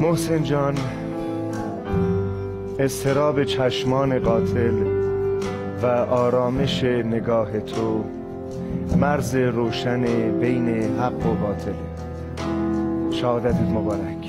محسن جان، اضطراب چشمان قاتل و آرامش نگاه تو مرز روشن بین حق و باطل. شهادتت مبارک.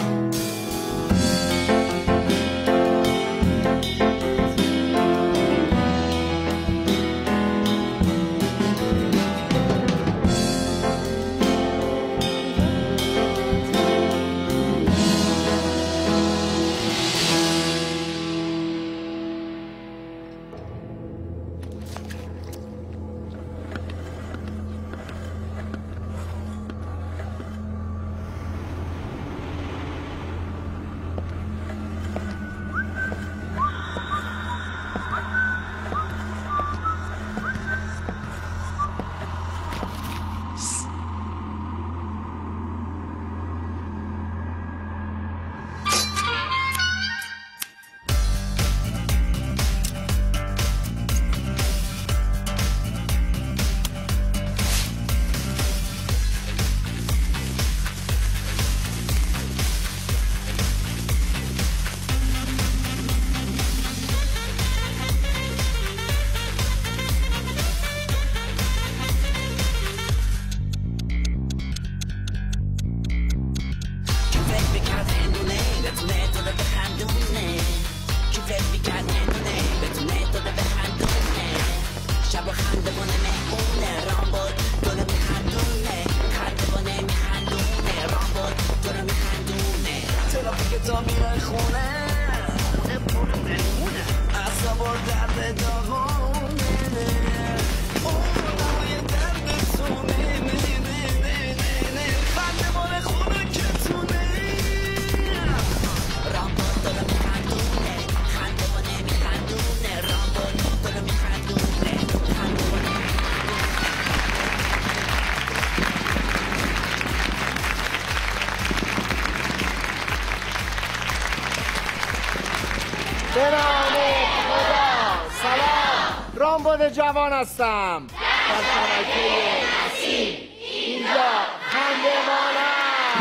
رامبد جوان هستم در شبکه نسیم اینجا خندوانم.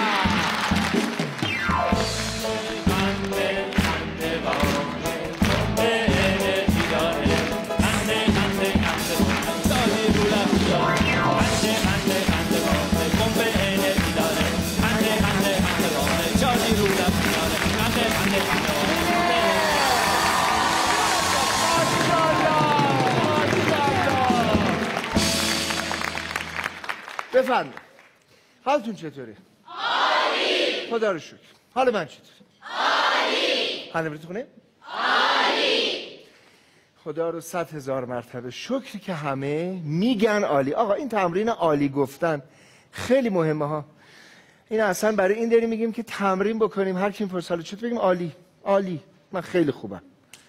بفرمایید. حالتون چطوره؟ عالی. خدا رو شکر. حال من چطوره؟ عالی. خانم خونه؟ عالی. خدا رو 100,000 مرتبه شکر که همه میگن عالی. آقا این تمرین عالی گفتن خیلی مهمه ها. این اصلا برای این داریم میگیم که تمرین بکنیم. هر کی میپرسه حالا چطور بگیم عالی. عالی. من خیلی خوبم.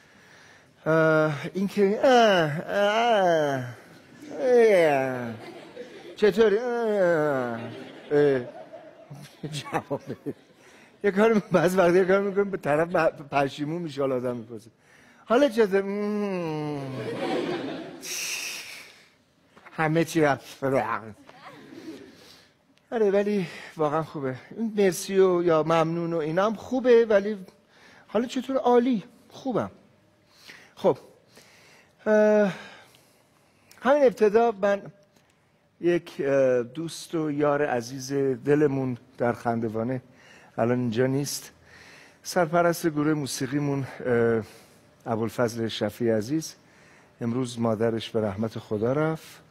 این که چطوری؟ جواب بده. یه کار بعض وقتی یه کار میکنیم به طرف پشیمون میشه. حالا آدم میپرسه حالا چطور؟ همه چی رفت. آره ولی واقعا خوبه. این مرسی و یا ممنون و اینا هم خوبه ولی حالا چطور؟ عالی. خوبم. خب همین ابتدا من یک دوست و یار عزیز دلمون در خندوانه الان اینجا نیست، سرپرست گروه موسیقیمون ابوالفضل شفیع عزیز، امروز مادرش به رحمت خدا رفت.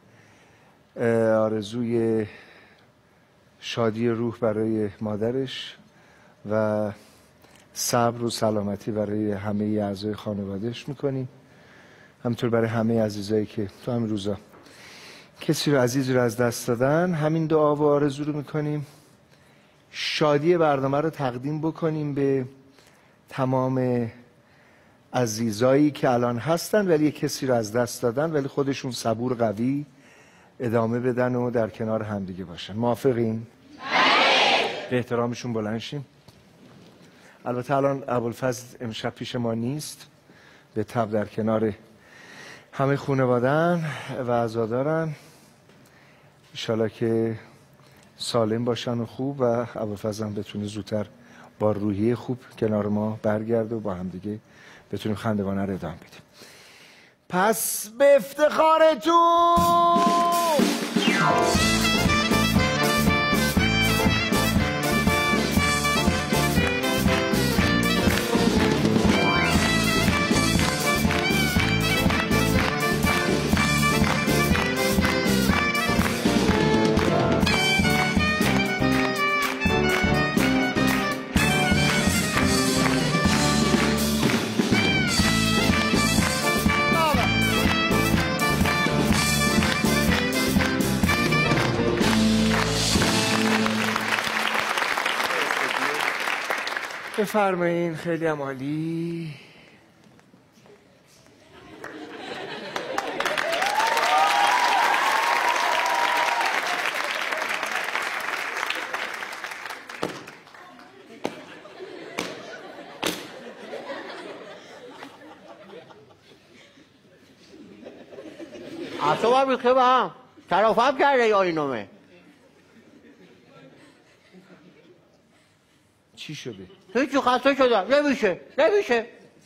آرزوی شادی روح برای مادرش و صبر و سلامتی برای همه اعضای خانوادهش میکنیم، همینطور برای همه عزیزایی که تو همین روزا کسی رو عزیز رو از دست دادن. همین دعا و آرزو رو میکنیم شادی برنامه رو تقدیم بکنیم به تمام عزیزایی که الان هستن ولی کسی رو از دست دادن ولی خودشون صبور قوی ادامه بدن و در کنار همدیگه باشن. موافقین؟ به احترامشون بلند شیم. البته الان ابوالفضل امشب پیش ما نیست، به تب در کنار همه خانواده‌ان و عزادارن. انشالله که سالم باشن و خوب و ابوالفضل هم بتونه زودتر با روحیه خوب کنار ما برگرده و با هم دیگه بتونیم خندوانه رو ادامه بدیم. پس به افتخارتون بفرمایین. خیلی هم عالی. اصلا بیخه با هم ترافم کرده یا اینومه چی شده؟ هیچی، خسته شدم. نمیشه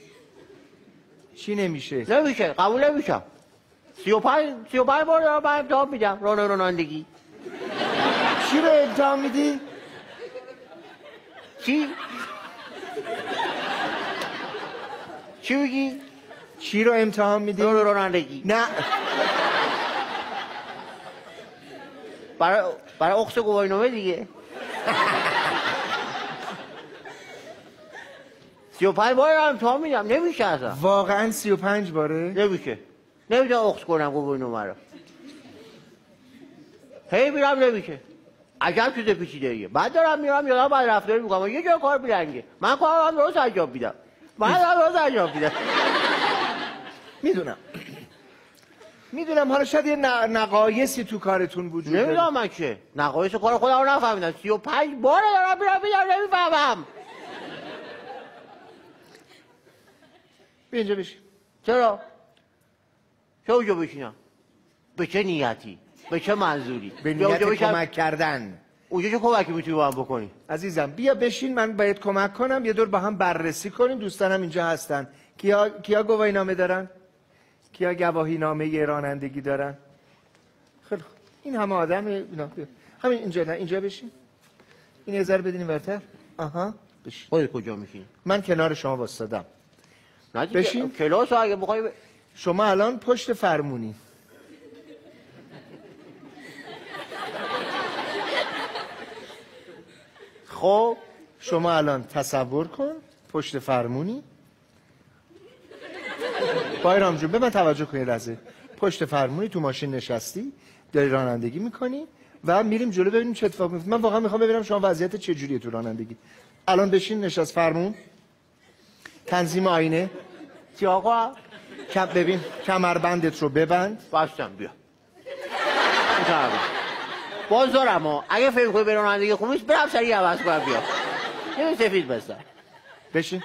چی نمیشه؟ نمیشه، قبول نمیشم. 35 بار دارم من امتحان میدم رانندگی. چی رو امتحان میدی؟ چی میگی؟ چی رو امتحان میدی؟ رانندگی. نه برای اخت گواهینامه دیگه. 35 بار دارم امتحان میدم، نمیشه اصلا. واقعا 35 باره؟ نمیشه، نمیتونم اخت کنم گواهینامه رو. هی میرم نمیشه. عجب چیز پیچیده ایه. بعد دارم میرم یادم بعد رفتاری میکنم یه جا کار بیلنگه. من کارم درست انجام میدم. میدونم حالا شاید یه نقایصی تو کارتون وجود داره. نمیدونم من چه نقایص کار خودم رو نفهمیدم. 35 بار دارم میرم نمیفهمم. بیا اینجا بشین. چرا اونجا بشینم؟ به چه نیتی؟ به چه منظوری؟ به نیت کمک کردن. اونجا چه کمکی میتونی با هم بکنی؟ عزیزم بیا بشین، من باید کمک کنم، یه دور با هم بررسی کنیم. دوستانم اینجا هستن. کیا گواهی نامه دارن؟ کیا گواهی نامه رانندگی دارن؟ خیلی خوب. این همه آدم اینا. همین اینجا، نه اینجا بشین. این نظر بدین ورتر. آها بشین. خودت کجا میشین؟ من کنار شما واسطادم. نه دیگه بشین. کلاس اگه بخوای شما الان پشت فرمونی. خب شما الان تصور کن پشت فرمونی. بایرام جون به من توجه کنی لحظه. پشت فرمونی، تو ماشین نشستی، داری رانندگی میکنی و میریم جلو ببینیم چه اتفاقی میفته. من واقعا میخوام ببینم شما وضعیت چه جوریه تو رانندگی. الان بشین، نشست فرمون، تنظیم آینه. چی آقا؟ ببین کمربندت رو ببند. بستم بیا. باز دارم ها. اگه فکر کنی به رانندگی خوب نیست برم سریع عوض کنم بیا. یه سفید بستم. بشین.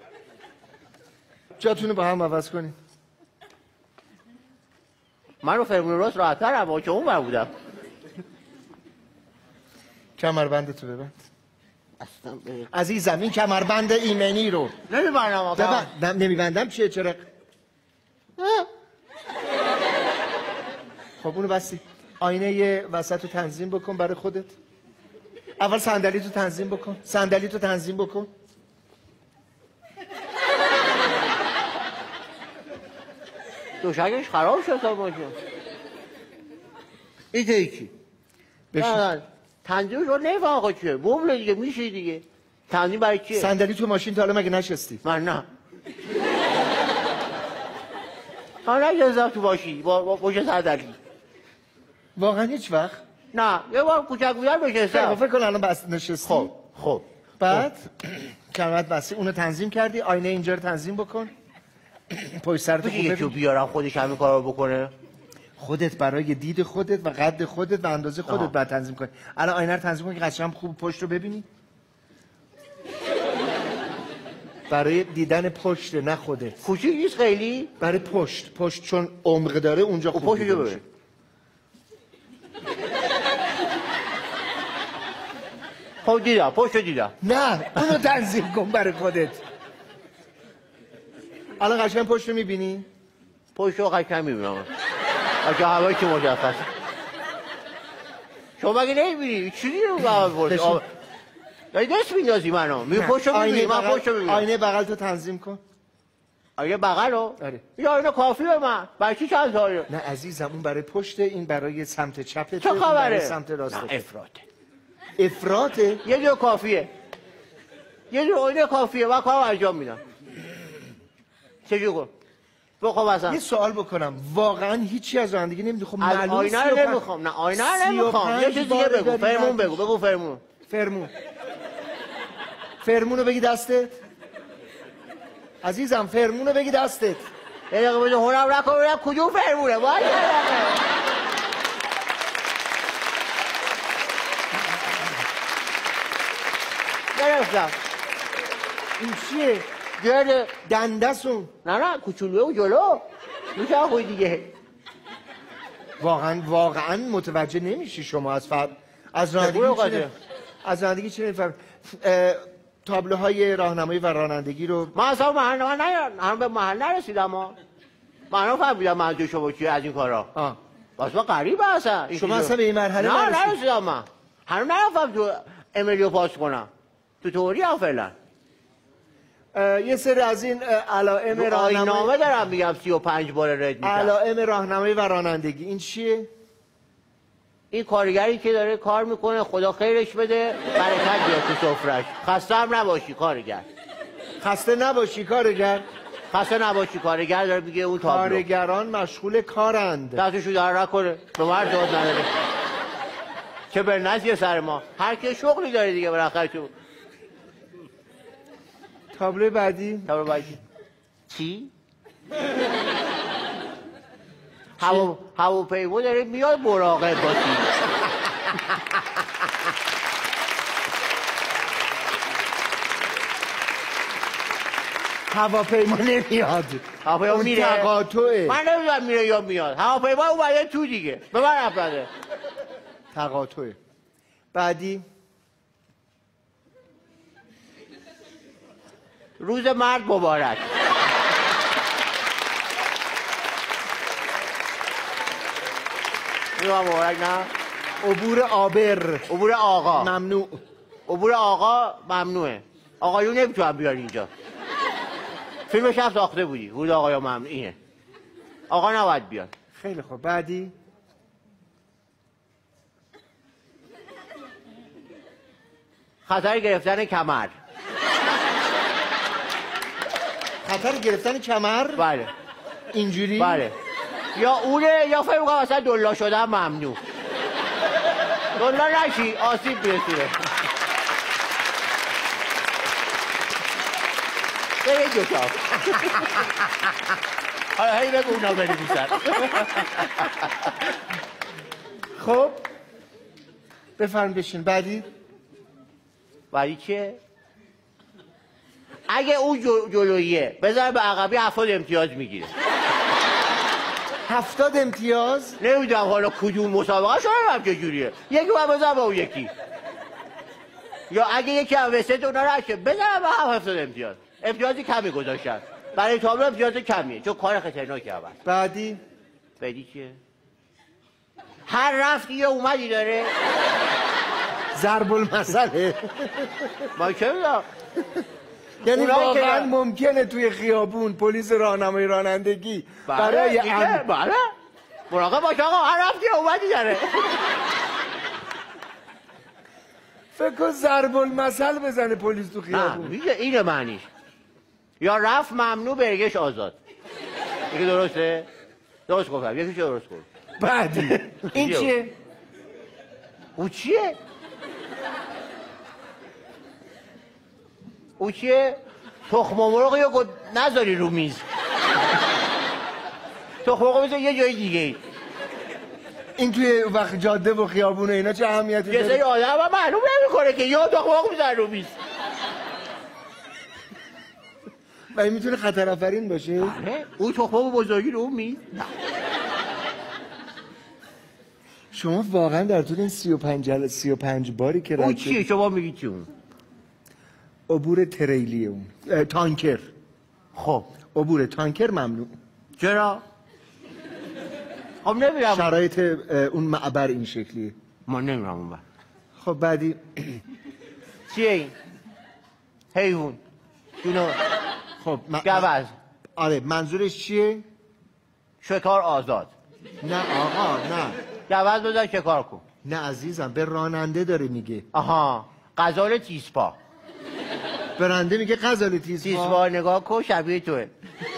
جاتونو با هم عوض کنین. من رو فرمون راست راحت‌ترم با که اون بر بودم. کمربندتو ببند. اصلا عزیزم این کمربند ایمنی رو نمیبندم آقا. نمیبندم چیه چرا؟ خب اونو بستی. آینه وسط رو تنظیم بکن برای خودت. اول صندلی تو تنظیم بکن. دوشکش خراب شد تا باشه. این چی؟ بشین. تنظیمش رو نفهم آقا چیه؟ مبله دیگه میشه دیگه. تنظیم برای چیه؟ صندلی تو ماشین تا حالا مگه نشستی؟ من نه. من نشستم تو ماشین با پشت صندلی. واقعا هیچ وقت؟ نه یه بار کوچک بودم نشستم. فکر کن الان بس نشستی. خب بعد کمرت بستی، اونو تنظیم کردی، آینه اینجا رو تنظیم بکن. پشت سرت خوب یکی بیارم خودش همین کارو بکنه. خودت برای دید خودت و قد خودت و اندازه خودت باید تنظیم کنی. الان آینه رو تنظیم کن که قشنگ خوب پشت رو ببینی. برای دیدن پشت نه خودت. کوچیک نیست خیلی؟ برای پشت چون عمق داره اونجا خوب دیده میشه. خب دیدم پشت دیدم. نه اونو تنظیم کن برای خودت. الان قشنگ پشت رو میبینی؟ پشت رو قشنگ میبینم. اگه هوایی که مجفز شما مگه نمیبینی؟ چیزی رو باید پشت داری دست میندازی منو میگه پشت رو میبینی من پشت رو میبینم. آینه بغل تو تنظیم کن. آینه بغل رو؟ آره. این آینه کافیه من برای چی چند تاره؟ نه عزیزم اون برای پشت این برای سمت چپته چه خبره؟ برای سمت راسته. نه افراطه. افراطه؟ یه جور کافیه. یه جور آینه کافیه من کارم انجام میدم. چجور کن؟ بخوام اصلا یه سوال بکنم واقعا هیچی از رانندگی نمیدونی؟ خب از معلومه آینه رو نمیخوام. نه آینه رو نمیخوام. یه چیز دیگه بگو. فرمون بگو. بگو فرمون. فرمون رو بگی دستت. عزیزم فرمون رو بگی دستت. یه دقیقه بده هنم نکن ببینم کدوم فرمونه باید گرفتم. این چیه؟ گرده دندسون. نه کوچولوه و جلو میشه خوی دیگه. واقعا متوجه نمیشی شما از رانندگی چی نمیفهم. تابلوهای راهنمایی و رانندگی رو من اصلا هنوز به محل نرسیدم من فهمیدم منظور شما چیه از این کارا. بس من غریبه اصلا شما اصلا به این مرحله نرسیدم. من هنوز نرفتم تو امیلیو پاس کنم تو توری هم فعلا. یه سری از این علائم راهنمایی دارم میگم 35 بار رد میشم. علائم راهنمایی و رانندگی این چیه؟ این کارگری که داره کار میکنه خدا خیرش بده برکت بیاد تو سفرش. خسته هم نباشی کارگر. خسته نباشی کارگر. خسته نباشی کارگر داره میگه اون تابلو. کارگران مشغول کارند. دستشو در نکنه به مرد داد نداره. چه برنزیه سر ما. هر کی شغلی داره دیگه بالاخره تو. تابلو بعدی چی؟ هواپیما داره میاد مراقب باشی. هواپیما نمیاد. هواپیما میره. تقاطعه. من نمیدونم میره یا میاد. هواپیما اومده تو دیگه. به من افتاده. تقاطعه. بعدی روز مرد مبارک. روز مبارک نه. عبور آبر. عبور آقا ممنوع. عبور آقا ممنوعه. آقایون نمیتونن بیان اینجا. فیلمش هم ساخته بودی. ورود آقایون ممنوعه. آقا نباید بیان. خیلی خوب. بعدی خطر گرفتن کمر. خطر گرفتن کمر؟ بله. اینجوری؟ بله. یا اونه یا فکر می‌کنم اصلا دلا شدن ممنوع. دلا نشی آسیب برسونه. به دو تا. حالا هی بگو اونا بنویسن. خب بفرم بشین. بعدی چیه؟ اگه اون جلویه بذار به عقبی 70 امتیاز میگیره. 70 امتیاز؟ نمیدونم حالا کدوم مسابقه شما هم چجوریه. یکی باید بذار با اون یکی. یا اگه یکی هم وسط اونا رشه بذار با هم 70 امتیاز. امتیازی کمی گذاشتن. برای تابلو امتیاز کمیه چون کار خطرناکی هم هست. بعدی چیه؟ هر رفتی یه اومدی داره. ضرب المثله. ما چه میدونم. یعنی واقعا ممکنه توی خیابون پلیس راهنمایی رانندگی برای بله مراقب باش آقا هر رفتی اومدی داره. فکر کن ضرب المثل بزنه پلیس تو خیابون. میگه اینه معنیش. یا رفت ممنوع برگشت آزاد. دیگه درسته؟ درست گفتم یکیش درست گفت. بعد این چیه؟ او چیه؟ او چیه؟ تخم مرغ یا نذاری رو میز. تخم مرغ میذاری یه جای دیگه. این توی وقت جاده و خیابون اینا چه اهمیتی داره؟ یه سری آدم هم معلوم نمیکنه که یا تخم مرغ میذاری رو میز. و این میتونه خطر آفرین باشه؟ بله. اون تخم مرغ بزرگی رو میز. شما واقعا در طول این 35 باری که اون چیه شما میگی چی اون؟ عبور تریلی اون تانکر. خب عبور تانکر ممنوع. چرا؟ خب نمیرم. شرایط اون معبر این شکلیه. ما نمیرم اون بر. خب بعدی چیه این؟ حیوان جونو. خب گوز. آره منظورش چیه؟ شکار آزاد. نه آقا نه. گوز بذار شکار کن. نه عزیزم به راننده داره میگه. آها غزال تیزپا. برنده میگه غزال تیزپا نگاه کن شبیه توه.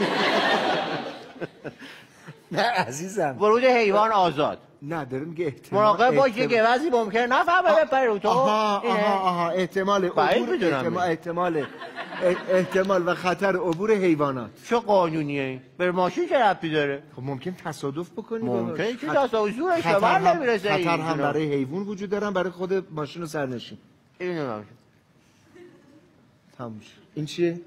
نه عزیزم ورود حیوان آزاد. نه داره میگه احتمال. مراقب باش یه گوزی ممکنه نفهمه بپره رو تو. آها احتمال عبور احتمال و خطر عبور حیوانات. چه قانونیه این؟ به ماشین چه ربطی داره؟ خب ممکن تصادف بکنی. ممکنه که تصادفش به من نمیرسه. خطر هم برای حیوان وجود دارن برای خود ماشین و سرنشین. اینو نمیشه. تموم شد. این چیه؟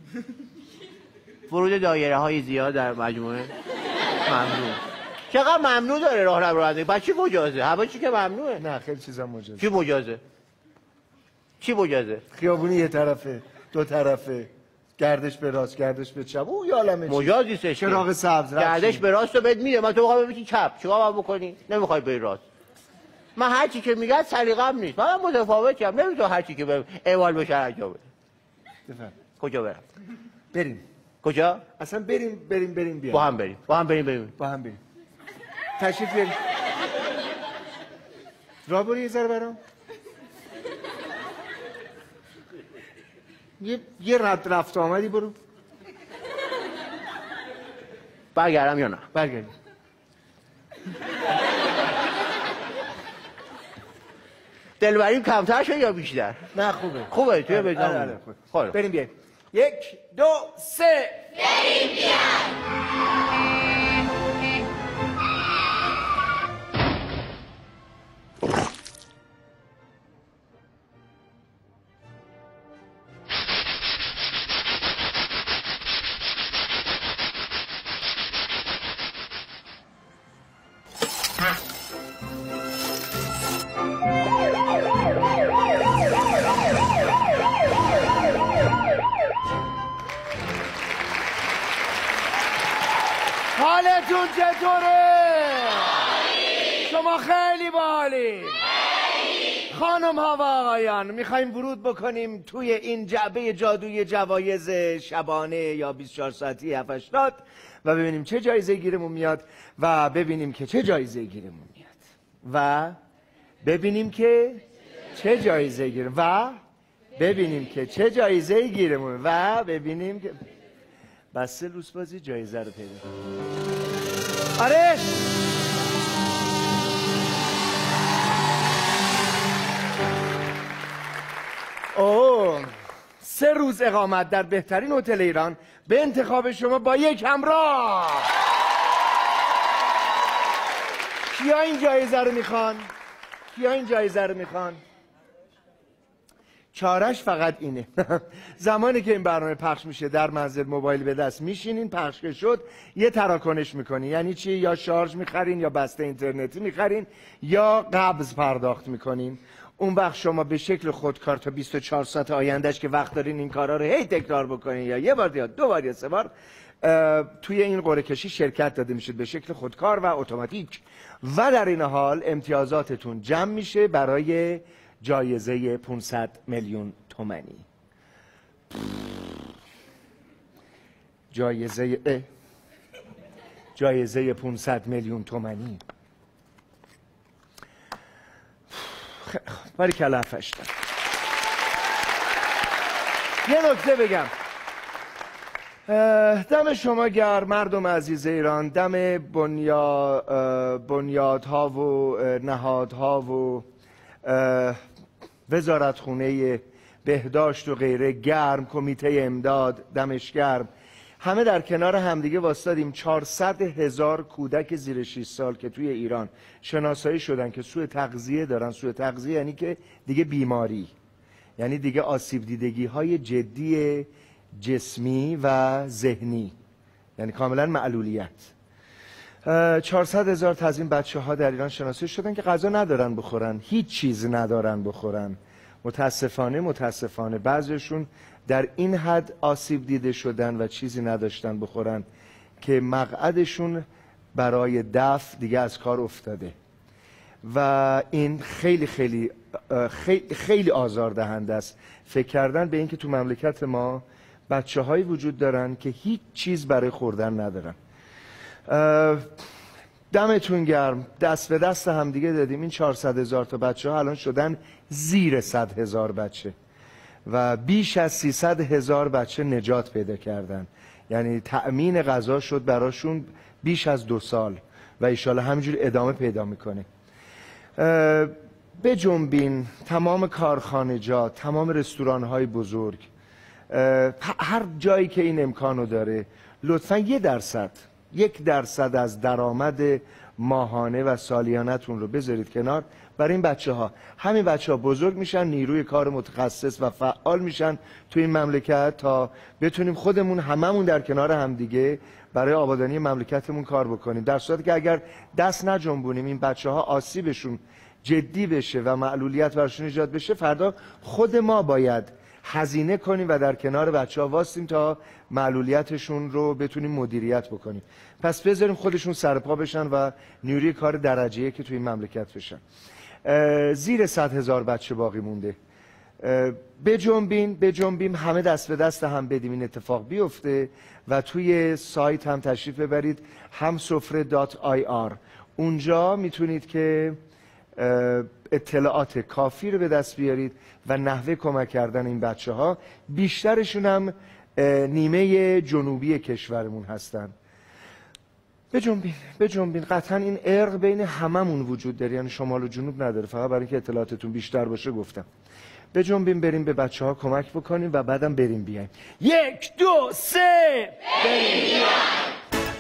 ورود دایره های زیاد در مجموعه ممنوع. چقدر ممنوع داره راه رانندگی؟ بعد چی مجازه؟ همه چی که ممنوعه. نه خیلی چیزا مجازه. چی مجازه؟ چی مجازه؟ خیابونی یه طرفه، دو طرفه، گردش به راست، گردش به چپ. او یالمه چی؟ مجازی چراغ سبز. گردش به راست رو بهت میده. من تو بخوام ببینی چپ، چیکار باید بکنی؟ نمیخوای بری راست. من هر چی که میگم سلیقه‌ام نیست. من متفاوتم. نمیتونم هر چی که بهم اعمال بشه انجام بدم. بفهم. کجا برم؟ بریم. کجا؟ اصلا بریم بیا. با هم بریم. با هم بریم. تشریف بیاریم. راه برو یه ذره برام. یه رفت آمدی برو. برگردم یا نه؟ برگردیم. دلبریم کمتر شد یا بیشتر؟ نه خوبه. خوبه توی بجام. خب بریم بیایم. 1 2 3 بریم بیایم. حالتون چطوره؟ شما خیلی باحالین. خانم ها و آقایان میخوایم ورود بکنیم توی این جعبه جادوی جوایز شبانه یا 24 ساعتی 780 و ببینیم چه جایزه گیرمون میاد و ببینیم که چه جایزه گیرمون میاد و ببینیم که چه جایزه گیرمون و ببینیم که چه جایزه گیرمون و ببینیم که بسته لوسبازی جایزه رو پیدا کنیم. آره اوه 3 روز اقامت در بهترین هتل ایران به انتخاب شما با یک همراه. کیا این جایزه رو میخوان؟ چارش فقط اینه. زمانی که این برنامه پخش میشه در منزل موبایل به دست میشینین، پخش که شد یه تراکنش میکنی. یعنی چی؟ یا شارژ میخرین یا بسته اینترنتی میخرین یا قبض پرداخت میکنین. اون وقت شما به شکل خودکار تا 24 ساعت آیندهش که وقت دارین این کارا رو هی تکرار بکنین یا یه بار یا 2 بار یا 3 بار توی این قرعه کشی شرکت داده میشید به شکل خودکار و اتوماتیک و در این حال امتیازاتتون جمع میشه برای جایزه 500 میلیون تومانی. جایزه 500 میلیون تومانی. باری کلافش دارم. یه نکته بگم، دم شما گرم مردم عزیز ایران، دم بنیادها و نهادها و وزارتخونه بهداشت و غیره گرم، کمیته امداد دمش گرم، همه در کنار همدیگه واسطادیم. 400,000 کودک زیر 6 سال که توی ایران شناسایی شدن که سوء تغذیه دارن. سوء تغذیه یعنی که دیگه بیماری، یعنی دیگه آسیب دیدگی های جدی جسمی و ذهنی، یعنی کاملا معلولیت. 400,000 تا از این بچه ها در ایران شناسایی شدن که غذا ندارن بخورن، هیچ چیز ندارن بخورن. متاسفانه بعضیشون در این حد آسیب دیده شدن و چیزی نداشتن بخورن که مقعدشون برای دفع دیگه از کار افتاده و این خیلی خیلی خیلی, خیلی آزاردهنده است. فکر کردن به اینکه تو مملکت ما بچه هایی وجود دارن که هیچ چیز برای خوردن ندارن. دمتون گرم، دست به دست هم دیگه دادیم. این 400,000 تا بچه ها الان شدن زیر 100,000 بچه و بیش از 300,000 بچه نجات پیدا کردن. یعنی تأمین غذا شد براشون بیش از 2 سال و ایشالا همینجور ادامه پیدا میکنه. بجنبین تمام کارخانجات، تمام رستوران های بزرگ، هر جایی که این امکانو داره لطفا 1% از درآمد ماهانه و سالیانتون رو بذارید کنار برای این بچه ها. همین بچه ها بزرگ میشن، نیروی کار متخصص و فعال میشن تو این مملکت تا بتونیم خودمون هممون در کنار همدیگه برای آبادانی مملکتمون کار بکنیم. در صورتی که اگر دست نجنبونیم این بچه ها آسیبشون جدی بشه و معلولیت براشون ایجاد بشه، فردا خود ما باید هزینه کنیم و در کنار بچه ها واسیم تا معلولیتشون رو بتونیم مدیریت بکنیم. پس بذاریم خودشون سرپا بشن و نیروی کار درجه‌ای که توی این مملکت بشن. زیر 100,000 بچه باقی مونده. بجنبیم همه دست به دست هم بدیم این اتفاق بیفته و توی سایت هم تشریف ببرید hamsofre.ir. اونجا میتونید که اطلاعات کافی رو به دست بیارید و نحوه کمک کردن این بچه ها. بیشترشون هم نیمه جنوبی کشورمون هستن. بجنبین قطعا این ارق بین هممون وجود داره، یعنی شمال و جنوب نداره. فقط برای اینکه اطلاعاتتون بیشتر باشه گفتم. بجنبین بریم به بچه ها کمک بکنیم و بعدم بریم بیایم. 1 2 3 بریم بیایم.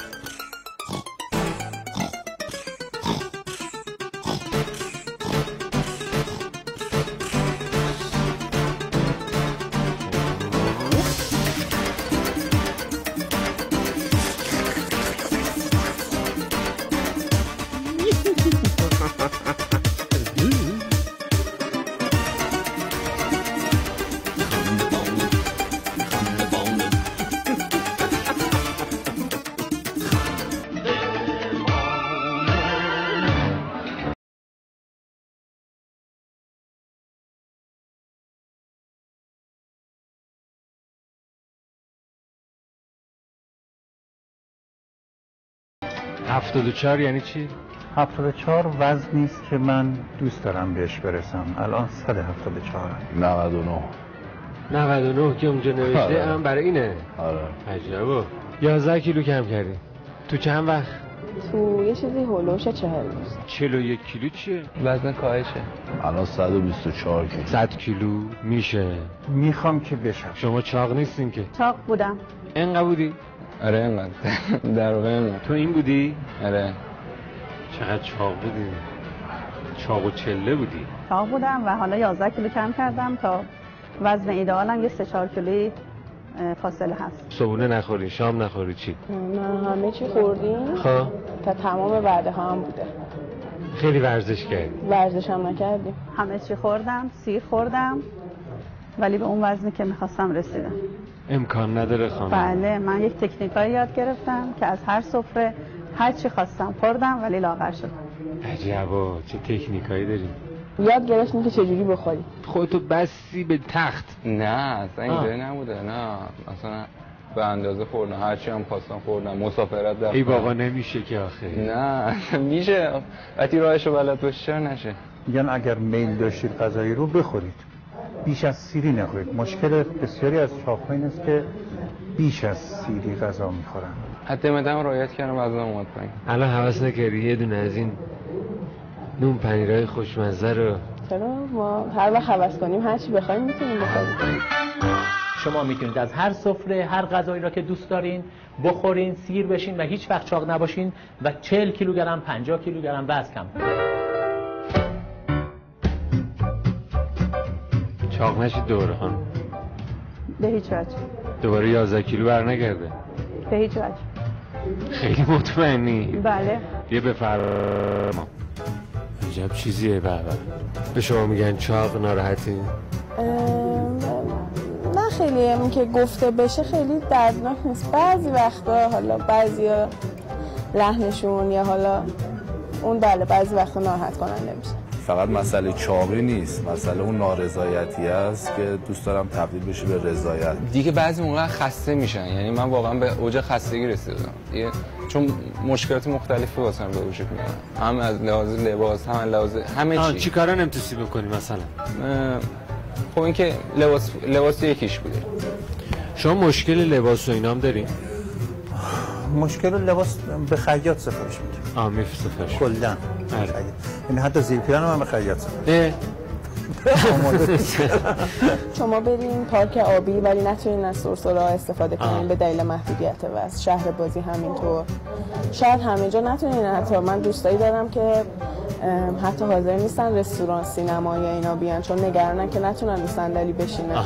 $74 یعنی چی؟ 74 وزنی است که من دوست دارم بهش برسم. الان 174. 99 که اونجا نوشته هم برای اینه. آره. عجبا. 11 کیلو کم کردی. تو چند وقت؟ تو یه چیزی هولوش 40 روز. 41 کیلو چیه؟ وزن کاهشه. الان 124 کیلو. 100 کیلو میشه. میخوام که بشم. شما چاق نیستین که؟ چاق بودم. اینقدر بودی؟ آره اینقدر. در واقع اینقدر. تو این بودی؟ آره. چقدر چاق بودی؟ چاق و چله بودی؟ چاق بودم و حالا 11 کیلو کم کردم تا وزن ایدئالم یه 3-4 کیلویی فاصله هست. صبحونه نخوری، شام نخوری، چی؟ نه همه چی خوردیم. خب تا تمام وعده ها هم بوده. خیلی ورزش کردی؟ ورزش هم نکردیم. همه چی خوردم، سیر خوردم ولی به اون وزنی که میخواستم رسیدم. امکان نداره خانم. بله من یک تکنیکایی یاد گرفتم که از هر سفره هر چی خواستم خوردم ولی لاغر شدم. عجبا چه تکنیکایی داری؟ یاد گرفتیم که چجوری بخوری. خودتو بستی به تخت. نه اصلا اینجوری نبوده. نه اصلا به اندازه خوردم، هرچی هم خواستم خوردم. مسافرت رفتم. ای بابا نمیشه که آخه. نه میشه وقتی راهشو بلد باشی چرا نشه. میگن اگر میل داشتید غذایی رو بخورید، بیش از سیری نخورید. مشکل بسیاری از چاق‌ها این است که بیش از سیری غذا میخورن. حتی مدام رعایت کردم وزنم اومد پایین. الان حواس نکردی یه دونه از این نون پنیرای خوشمزه رو؟ چرا ما هر وقت هوس کنیم هر چی بخوایم میتونیم بخوریم. شما میتونید از هر سفره هر غذایی را که دوست دارین بخورین، سیر بشین و هیچ وقت چاق نباشین و 40 کیلوگرم 50 کیلوگرم وزن کم کنید. چاق نشید دوباره خانم؟ به هیچ وجه. دوباره 11 کیلو برنگرده؟ به هیچ وجه. خیلی مطمئنی؟ بله. بیا بفرما. عجب چیزیه بابا. به شما میگن چاق ناراحتی؟ نه خیلی همین که گفته بشه خیلی دردناک نیست. بعضی وقتا حالا بعضی لحنشون یا حالا اون بله بعضی وقتا ناراحت کننده میشه. فقط مسئله چاقی نیست، مسئله اون نارضایتی است که دوست دارم تبدیل بشه به رضایت. دیگه بعضی موقع خسته میشن، یعنی من واقعا به اوج خستگی رسیدم چون مشکلات مختلفی واسم به وجود میاد، هم از لحاظ لباس هم از لحاظ همه چی. چی کارا نمیتونی بکنی مثلا؟ خب این که لباس یکیش بوده. شما مشکل لباس و اینام دارین؟ مشکل لباس به خیاط سفارش میدیم. میفرستش کلا. یعنی حتی زیر پیرن من به خیاط سفارش. شما برین پارک آبی ولی نتونین از سرسره‌ها استفاده کنین به دلیل محدودیت وزن. شهر بازی همینطور. شاید همه جا نتونین. حتی من دوستایی دارم که حتی حاضر نیستن رستوران، سینما یا اینا بیان چون نگرانن که نتونن رو صندلی بشینن.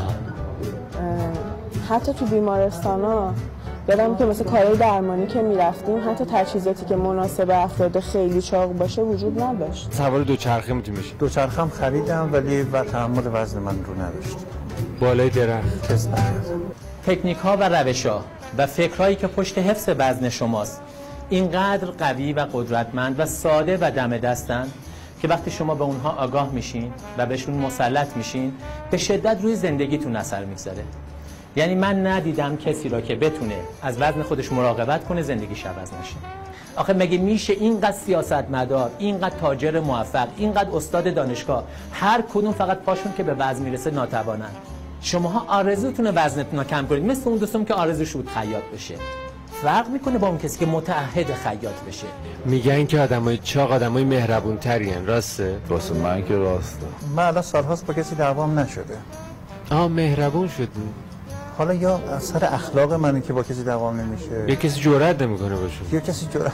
حتی تو بیمارستانا یادم که مثل کارهای درمانی که میرفتیم حتی تجهیزاتی که مناسب افراد خیلی چاق باشه وجود نداشت. سوار دوچرخه میتونی بشی؟ دوچرخه هم خریدم ولی تحمل وزن من رو نداشت. بالای درخت تست نکردم. تکنیک ها و روش ها و فکرهایی که پشت حفظ وزن شماست اینقدر قوی و قدرتمند و ساده و دم دستن که وقتی شما به اونها آگاه میشین و بهشون مسلط میشین به شدت روی زندگیتون اثر میگذاره. یعنی من ندیدم کسی را که بتونه از وزن خودش مراقبت کنه زندگیش عوض نشه. آخه مگه میشه اینقدر سیاستمدار، اینقدر تاجر موفق، اینقدر استاد دانشگاه هر کدوم فقط پاشون که به وزن میرسه ناتوانن؟ شماها آرزوتونه وزنتون رو کم کنید، مثل اون دوستم که آرزوش بود خیاط بشه. فرق میکنه با اون کسی که متعهد خیاط بشه. میگن که آدمای چاق آدمای مهربون ترین. راسته؟ واسه من که راسته. من الان سالهاست با کسی دعوام نشده. مهربون شدی؟ حالا یا اثر اخلاق منه که با کسی دعوام نمیشه یا کسی جرئت نمیکنه باشه یا کسی جرئت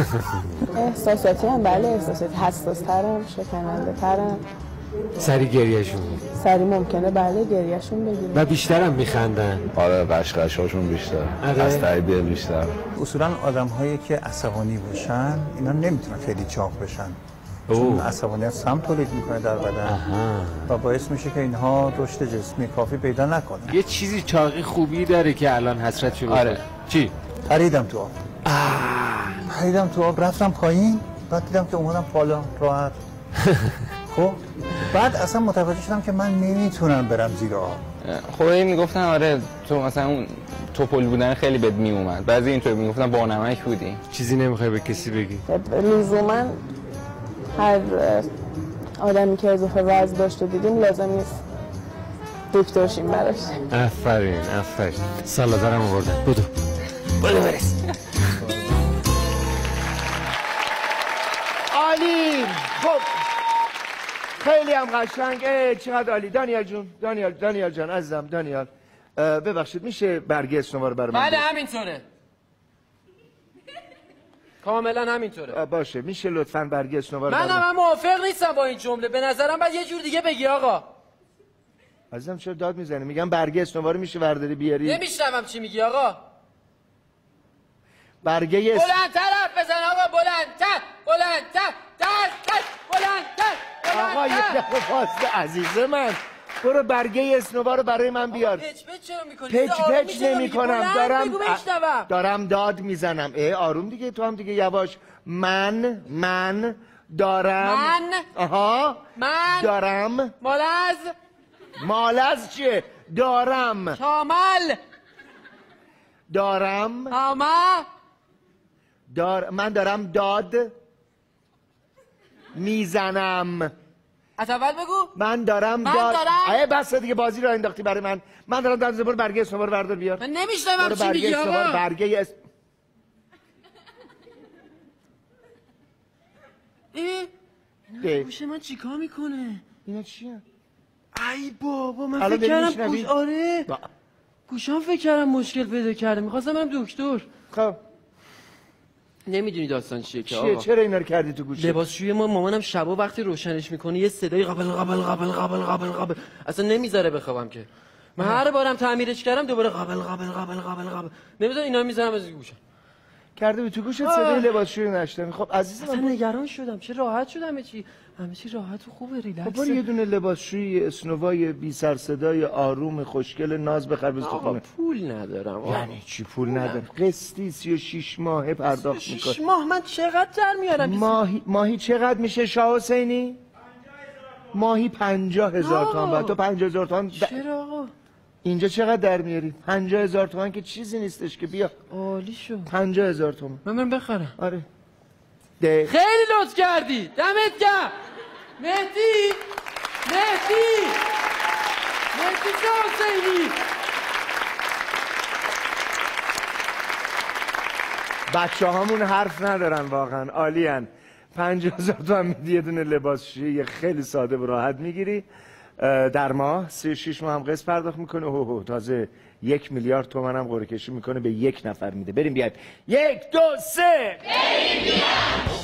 احساساتی هم بله احساساتی حساس ترم شکننده ترم سری گریهشون سری ممکنه بله گریهشون بگیره و بیشترم میخندن آره قشقشاشون بیشتر از ته دل بیشتر. اصولا آدم هایی که عصبانی باشن اینا نمیتونن خیلی چاق بشن چون عصبانیت سم تولید میکنه در بدن و باعث میشه که اینها رشد جسمی کافی پیدا نکنه. یه چیزی چاقی خوبی داره که الان حسرت شده. آره. چی؟ پریدم تو آب. پریدم تو آب رفتم پایین بعد دیدم که اومدم بالا راحت. خب بعد اصلا متوجه شدم که من نمیتونم برم زیر آب. خب این میگفتن آره تو مثلا اون توپل بودن خیلی بد میومد. بعضی اینطور میگفتن با نمک بودی. چیزی نمیخوای به کسی بگی؟ لزوما هر آدمی که اضافه وزن داشته دیدیم لازم نیست دکتر شیم براش. آفرین سالادارم آوردن. بدو برس. عالی. خب خیلی هم قشنگ. چقدر عالی. دانیال جون دانیال جان عزیزم دانیال ببخشید میشه برگه اسنوار برای من؟ بله همینطوره کاملا همینطوره. باشه میشه لطفاً برگه اسنوار من موافق نیستم با این جمله. به نظرم باید یه جور دیگه بگی آقا. عزیزم چرا داد میزنی؟ میگم برگه اسنوار میشه ورداری بیاری. نمیشنوم چی میگی آقا. برگه بلندتر حرف بزن آقا. بلندتر آقا یه فاصله عزیز من برو برگه اسنوار رو برای من بیار. پچ چرا میکنی؟ پچ نمی کنم دارم داد میزنم. آروم دیگه تو هم دیگه یواش. من دارم دارم مالز چیه؟ دارم کامل دارم من دارم داد میزنم. از اول بگو. من دارم بس دیگه بازی رو انداختی برای من دارم داد زبر برگه اسنوار بردار بیار. من نمیشنوم چی میگی آقا. برگه گوش من چیکار میکنه؟ اینا چیه؟ ای بابا من فکر کردم آره گوشم فکر کردم مشکل پیدا کرده. میخواستم برم دکتر. خب نمیدونی داستان چیه که آقا. چرا اینا رو کردی تو گوشه؟ لباسشوی مامانم شبا وقتی روشنش میکنه یه صدای قابل اصلا نمیذاره بخوابم که. من هر بارم تعمیرش کردم دوباره قابل نمیذاره. اینا میذارم از گوشم. کرده بود تو گوشت صدای لباسشویی نشدم. خب عزیزم اصلا نگران شدم، چه راحت شدم، همه چی راحت و خوبه، ریلکس. خب یه دونه لباسشویی اسنوای بی سر صدای آروم خوشگل ناز بخر بس تو خونه. پول ندارم. یعنی چی پول ندارم؟ قسطی 36 ماهه پرداخت میکنه. 6 ماه من چقدر در میارم؟ ماهی چقدر میشه شاه حسینی؟ ماهی 50,000 تومان. بعد تو 50,000 تومان چرا آقا؟ اینجا چقدر در میاری؟ 50,000 تومان که چیزی نیستش که بیا. عالی شد. 50,000 تومان. من بخرم. آره. خیلی لطف کردی. دمت گرم. مهدی حسینی. بچه هامون حرف ندارن واقعا، عالیان. 50,000 تومان میدی یه دونه لباسشویی خیلی ساده و راحت میگیری در ماه. 36 ماه هم قسط پرداخت میکنه. تازه 1 میلیارد تومان هم قرعه کشی میکنه به یک نفر میده. بریم بیایم. 1 2 3 بریم بیایم.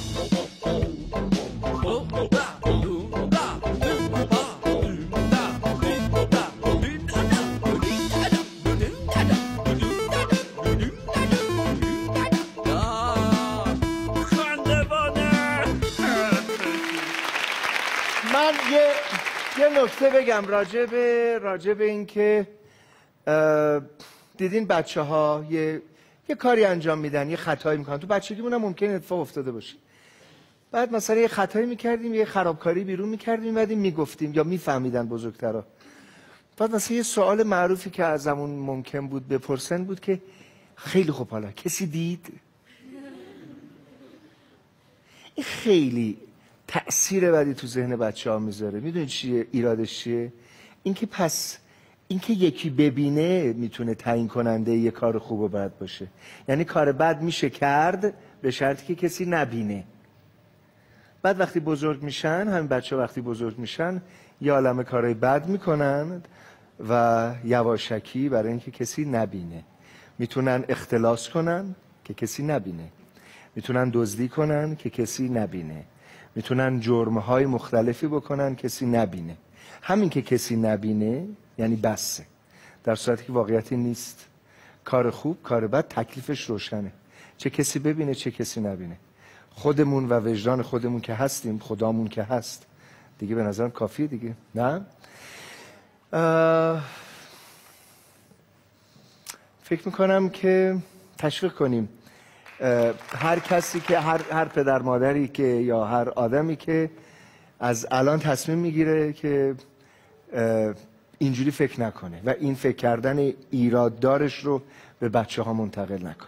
من یه نکته بگم راجع به این که دیدین بچه ها یه کاری انجام میدن، یه خطایی میکنن. تو بچگیمون هم ممکنه اتفاق افتاده باشه. بعد مثلا یه خطایی میکردیم، یه خرابکاری بیرون میکردیم، بعدیم میگفتیم یا میفهمیدن بزرگترا. بعد مثلا یه سوال معروفی که ازمون ممکن بود بپرسن بود که خیلی خوب حالا کسی دید؟ این خیلی تأثیر بدی تو ذهن بچه ها میذاره. میدونی چیه ایرادش چیه؟ اینکه یکی ببینه میتونه تعیین کننده یه کار خوب و بد باشه. یعنی کار بد میشه کرد به شرطی که کسی نبینه. بعد وقتی بزرگ میشن، همین بچه وقتی بزرگ میشن یه عالمه کارهای بد میکنن و یواشکی برای اینکه کسی نبینه. میتونن اختلاس کنن که کسی نبینه، میتونن دزدی کنن که کسی نبینه، میتونن جرمهای مختلفی بکنن کسی نبینه. همین که کسی نبینه یعنی بسه، در صورتی که واقعیتی نیست. کار خوب کار بد تکلیفش روشنه، چه کسی ببینه چه کسی نبینه. خودمون و وجدان خودمون که هستیم، خدامون که هست دیگه، به نظرم کافیه دیگه. نه فکر میکنم که تشویق کنیم هر کسی که هر پدر مادری که یا هر آدمی که از الان تصمیم میگیره که اینجوری فکر نکنه و این فکر کردن ایراددارش رو به بچه ها منتقل نکنه.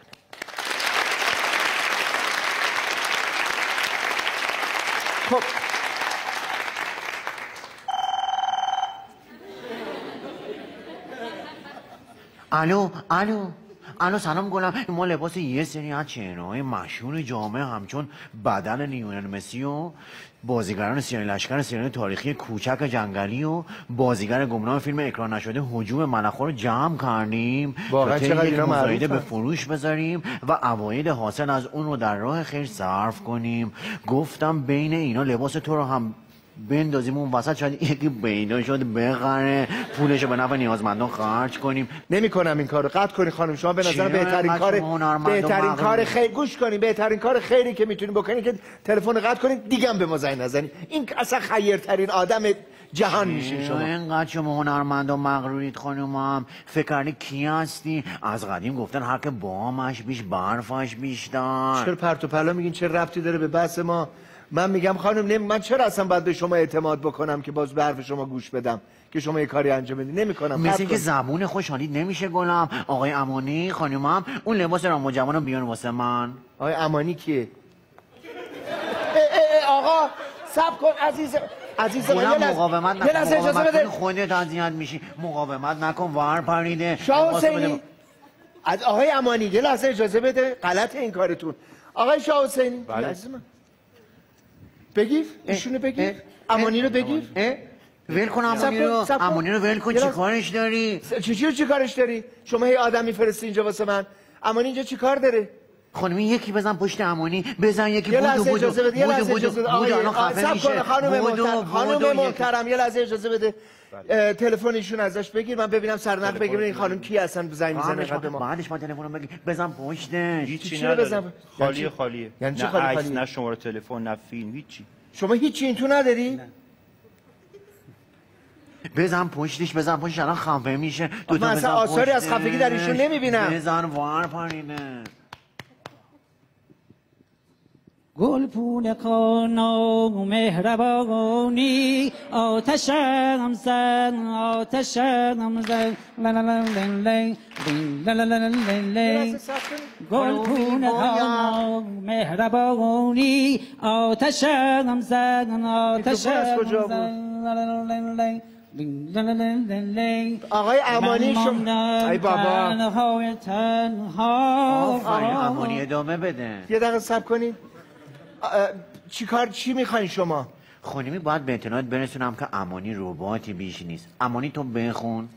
خب الو سلام گلم. ما لباس یه سری از چهره‌های مشهور جامعه همچون بدن لیونل مسی و بازیگران سیاه لشکر سریال تاریخی کوچک جنگلی و بازیگر گمنام فیلم اکران نشده هجوم ملخ‌ها رو جمع کردیم واقعا تا چقدر یک اینا مزایده معروفن. به فروش بذاریم و عواید حاصل از اون رو در راه خیر صرف کنیم. گفتم بین اینا لباس تو رو هم بندازیم اون وسط، شاید یکی پیدا شد بخره، پولشو به نفع نیازمندان خرج کنیم. نمی‌کنم این کارو، قطع کنی خانم. شما به نظر بهترین کار خیر، گوش کنین، بهترین کار خیری که میتونین بکنین که تلفن قطع کنین، دیگه هم به ما زنگ نزنین. این اصلا خیرترین آدم جهان میشین شما. اینقدر شما هنرمند و مغرورید خانومم. فکر کردی کی هستی؟ از قدیم گفتن هر که بامش بیش برفش بیشتر. چرا پرت و پلا میگین؟ چه ربطی داره به بحث ما؟ من میگم خانم من چرا اصلا باید به شما اعتماد بکنم که باز به حرف شما گوش بدم که شما یه کاری انجام بدید؟ نمیکنم. مثل که زبون خوشحالی نمیشه گلم. آقای امانی خانومم اون لباس رام و جوانو بیان واسه من. آقای امانی کیه؟ آقا صبر کن عزیز من مقاومت نکن. خودت اذیت میشی. مقاومت نکن. ور پریده. شاه حسینی آقای امانی یه لحظه اجازه بده. غلط این کارتون. آقای شاه حسینی عزیز من بگیر، ایشونو بگیر، امانی رو بگیر. ول کن امانی رو ول کن. چی کارش داری؟ چی کارش داری؟ شما هی آدم میفرستی اینجا واسه من. امانی اینجا چی کار داره؟ خانمی یکی بزن پشت امانی، بزن یکی یه بودو لحظه اجازه بده، یه لحظه اجازه بده. خانم محترم یه لحظه اجازه بده. تلفن ایشون ازش بگیر، من ببینم سرنخ بگیر این خانم کی هستن زنگ میزنه قد ما. بعدش ما تلفنو بگیر بزن پشتش. هیچی بزن. خالیه. یعنی چی نه خالی عکس خالی؟ نه شماره تلفن نه فیلم هیچی. شما هیچی این تو نداری؟ بزن پشتش الان خفه میشه. من اصلا آثاری از خفگی در ایشون نمیبینم. بزن وار پارینه. گل پول کانا مهربانی آتشم زن گل پول کانا مهربانی آتشم زن آقای امانی شما ای بابا آفرین امانی ادامه بده. یه دقیقه صبر کنید. چی میخواین شما؟ خانمی باید به اطلاعات برسونم که امانی رباتی بیش نیست. امانی تو بخون.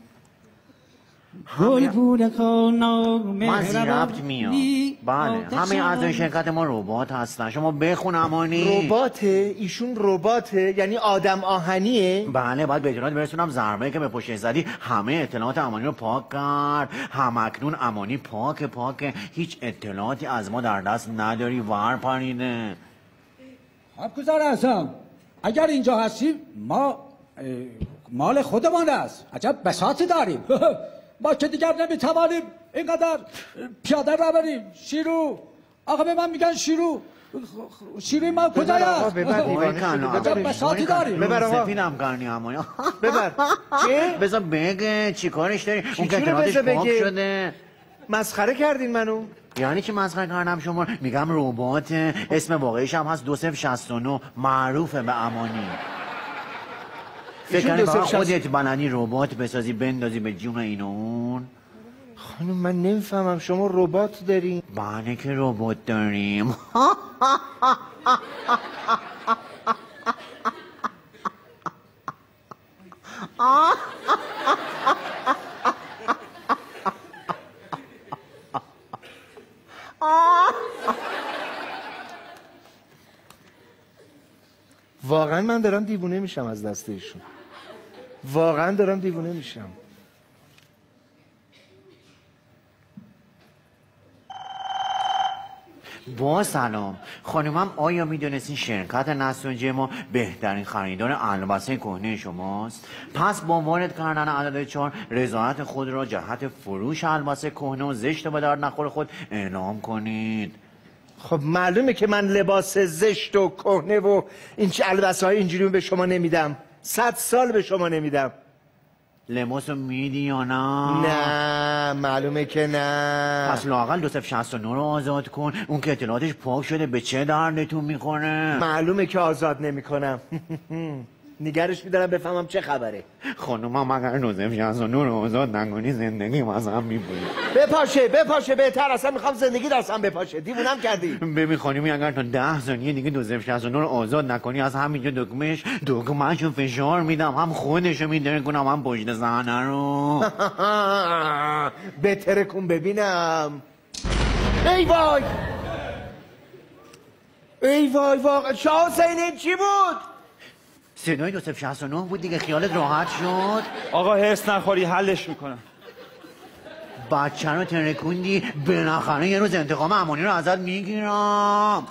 من زیربط میام. بله همه اعضای شرکت ما ربات هستن. شما بخون امانی. رباته؟ ایشون رباته؟ یعنی آدم آهنیه؟ بله باید به اطلاعات برسونم ضربه که به پشت زدی همه اطلاعات امانی رو پاک کرد. همکنون امانی پاکه هیچ اطلاعاتی از ما در دست نداری. ور پرینه. خب گذار اعظم اگر اینجا هستیم ما مال خودمان است. عجب بساطی داریم. ما که دیگر نمیتوانیم اینقدر پیاده رو بریم. شیرو آقا به من میگن شیروی ما کجای است؟ عجب بساطی داریم. ببر آقا سفینم کرنی امانی. ببر چه؟ بذار بگه چی کارش داری؟ اون که اطلاعاتش پاک شده. مسخره کردین منو؟ یعنی چی مسخره کردم شما؟ میگم ربات. اسم واقعیش هم هست 2069 معروفه به امانی. فکر کنی فقط خودت بلدی ربات بسازی بندازی به جون این و اون؟ خانم من نمیفهمم شما ربات دارین؟ بله که ربات داریم. واقعا من دارم دیوونه میشم از دست ایشون. واقعا دارم دیوونه میشم. با سلام خانمم، آیا میدونستین شرکت نساجی ما بهترین خریدار البسه کهنه شماست؟ پس با وارد کردن عدد 4 رضایت خود را جهت فروش البسه کهنه و زشت و به درد نخور خود اعلام کنید. خب معلومه که من لباس زشت و کهنه و این البسه های اینجوری به شما نمیدم. 100 سال به شما نمیدم. لباسو میدی یا نه؟ نه معلومه که نه. پس لااقل 2069 رو آزاد کن. اون که اطلاعاتش پاک شده به چه دردتون میکنه؟ معلومه که آزاد نمیکنم. نگرش میدارم بفهمم چه خبره. خانومم اگر 2069 رو آزاد نکنی زندگی مثلا میبونه. بپاشه بهتر. اصلا میخوام زندگی دستم بپاشه. دیوونم کردی. ببین خانومی اگر تا 10 ثانیه دیگه 2069 رو آزاد نکنی از همینجا دکمهشو فشار میدم. هم خودشو میدره کنم هم پشت زنه رو. بهتره کن ببینم. ای وای شاه حسینی چی بود؟ صدای 2069 بود دیگه. خیالت راحت شد؟ آقا هرس نخوری حلش میکنم. بچه رو ترکوندی. بالاخره یه روز انتقام امانی رو ازت میگیرم.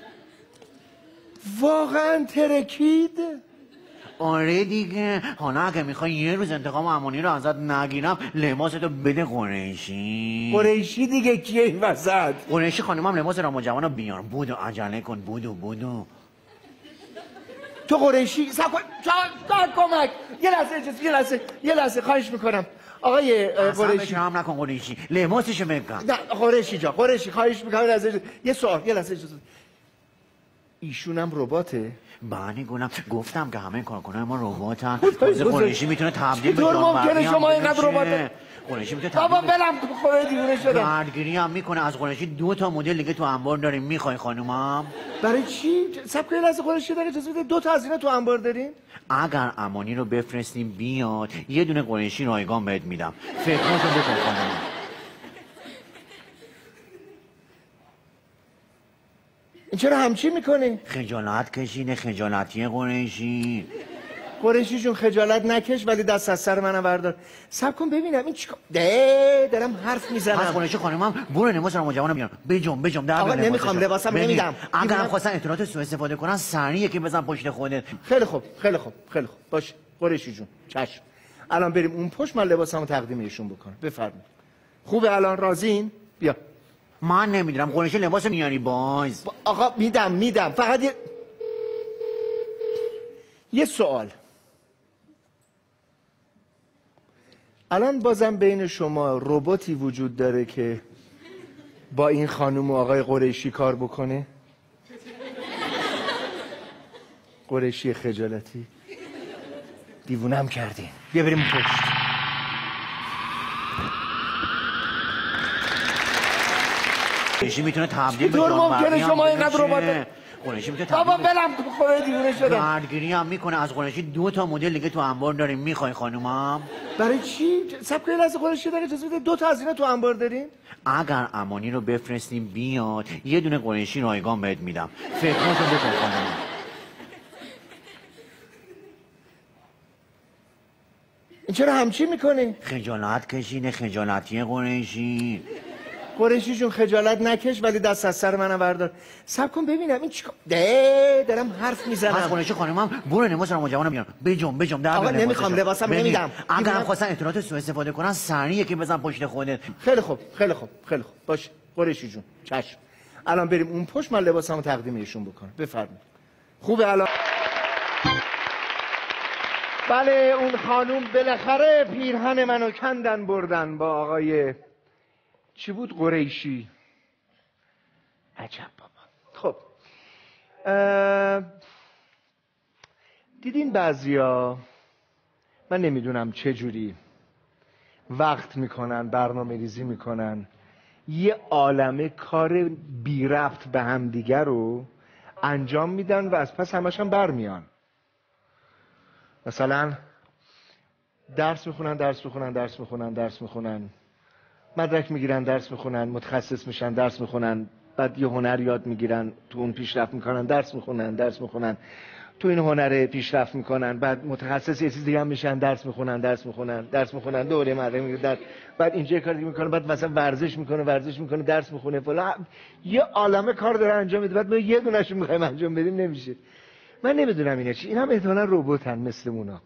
واقعا ترکید؟ آره دیگه. حالا اگه میخوای یه روز انتقام امانی رو ازت نگیرم لباستو بده قریشی دیگه کیه این وسط؟ قریشی خانمم لباس رام جوانو بیار. بودو عجله کن. بودو تو قریشی کمک. یه لحظه خواهش میکنم آقای قریشی. هم نکن قریشی. لباسشو بگم. نه قریشی خواهش میکنم. یه سوال. یه لحظه اجازه. ایشونم رباته؟ بله گفتم که همه کارکنای ما رباتن. قریشی میتونه تبدیل به جانور ممکنه شما اینقدر ربات؟ قریشی میتونه بابا بلم خونه دیوونه شدم. گردگیری هم میکنه. از قریشی 2 تا مدل دیگه تو انبار داریم. میخوای خانومم؟ برای چی؟ سب کنید از قریشی داره اجازه بده 2 تا از اینا تو انبار دارین؟ اگر امانی رو بفرستیم بیاد یه دونه قریشی رایگان بهت میدم. فکراتو بکن خانومم. این چرا همچی میکنی؟ خجالت کشینه، خجالتی قریشی. قریشی جون خجالت نکش، ولی دست از سر منم بردار. صبر کن ببینم این چیکار دارم حرف میزنم. از قریشی خانمم برو لباس نوجوانم بیار. بجم در آقا نمیخوام لباسم نمیدم. اگرم خواستن اطلاعات سوء استفاده کنن سریع که بزن پشت خودت. خیلی خوب باش قریشی جون چشم. الان بریم اون پشت، من لباسمو تقدیم ایشون بکنم. بفرمایید. خوبه الان راضین؟ بیا. من نمیدونم قریشی لباس میاری باز. آقا میدم فقط یه سوال. الان بازم بین شما رباتی وجود داره که با این خانم و آقای قریشی کار بکنه؟ قریشی خجالتی دیوونم کردین. بیا بریم پشت. قریشی میتونه تبدیل به چطور ممکنه شما اینقدر ربات؟ قریشی میتونه بابا بلم خونه دیوونه شدم. گردگیری هم میکنه. از قریشی 2 تا مدل دیگه تو انبار داریم. میخوای خانومم؟ برای چی؟ سب کنید از قریشی داره اجازه بده 2 تا از اینا تو انبار دارین؟ اگر امانی رو بفرستیم بیاد یه دونه قریشی رایگان بهت میدم. فکراتو بکن خانومم. این چرا همچی میکنی؟ خجالت کشینه، خجالتی قریشی. قریشی جون خجالت نکش، ولی دست از سر منم بردار. صبر کن ببینم این چیکار دارم حرف میزنم. از قریشی خانمم برو لباس نوجوانم بیار. بجم در آقا نمیخوام لباسم نمیدم. اگرم خواستن اطلاعات سوء استفاده کنن سریع که بزن پشت خودت. خیلی خوب باش قریشی جون چشم. الان بریم اون پشت، من لباسمو تقدیم ایشون بکنم. بفرمایید. خوبه الان؟ بله اون خانوم بالاخره پیرهن منو کندن بردن با آقای چی بود؟ قریشی. عجب بابا. خب دیدین بعضیا من نمیدونم چه جوری وقت میکنن، برنامه ریزی میکنن، یه عالمه کار بی ربط به هم دیگر رو انجام میدن و از پس همش هم برمیان. مثلا درس میخونن، مدرک میگیرن، درس میخونن، متخصص میشن، درس میخونن، بعد یه هنر یاد میگیرن، تو اون پیشرفت میکنن، درس میخونن، تو این هنر پیشرفت میکنن، بعد متخصص یه چیز دیگه هم میشن، درس میخونن، دوره مدرک میگیرن، بعد اینجا کار دیگه میکنه، بعد مثلا ورزش میکنه، درس میخونه، فلان، یه عالمه کار داره انجام میده، بعد ما یه دونهشو میخوایم انجام بدیم نمیشه. من نمیدونم اینا چی، اینا هم احتمالاً رباتن مثل اونا.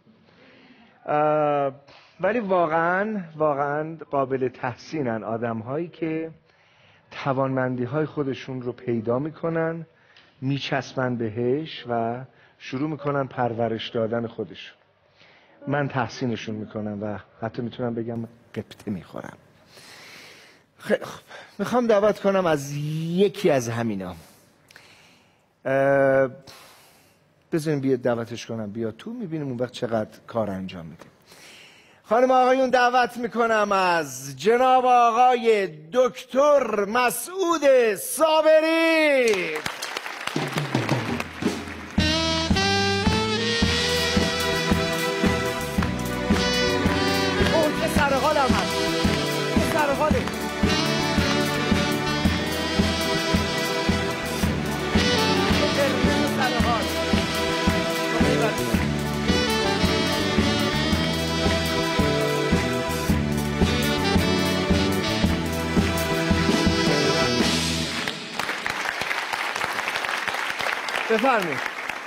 ولی واقعا قابل تحسینن آدم هایی که توانمندی های خودشون رو پیدا میکنن، میچسبن بهش و شروع میکنن پرورش دادن خودشون. من تحسینشون میکنم و حتی میتونم بگم قبطه میخورم. خیلی خوب، میخوام دعوت کنم از یکی از همینا. بذاریم بیاد دعوتش کنم بیاد تو، میبینیم اون وقت چقدر کار انجام میده. خانم آقایون دعوت میکنم از جناب آقای دکتر مسعود صابری. اون که سرحال هم هست، که سرحاله. بفرمایید.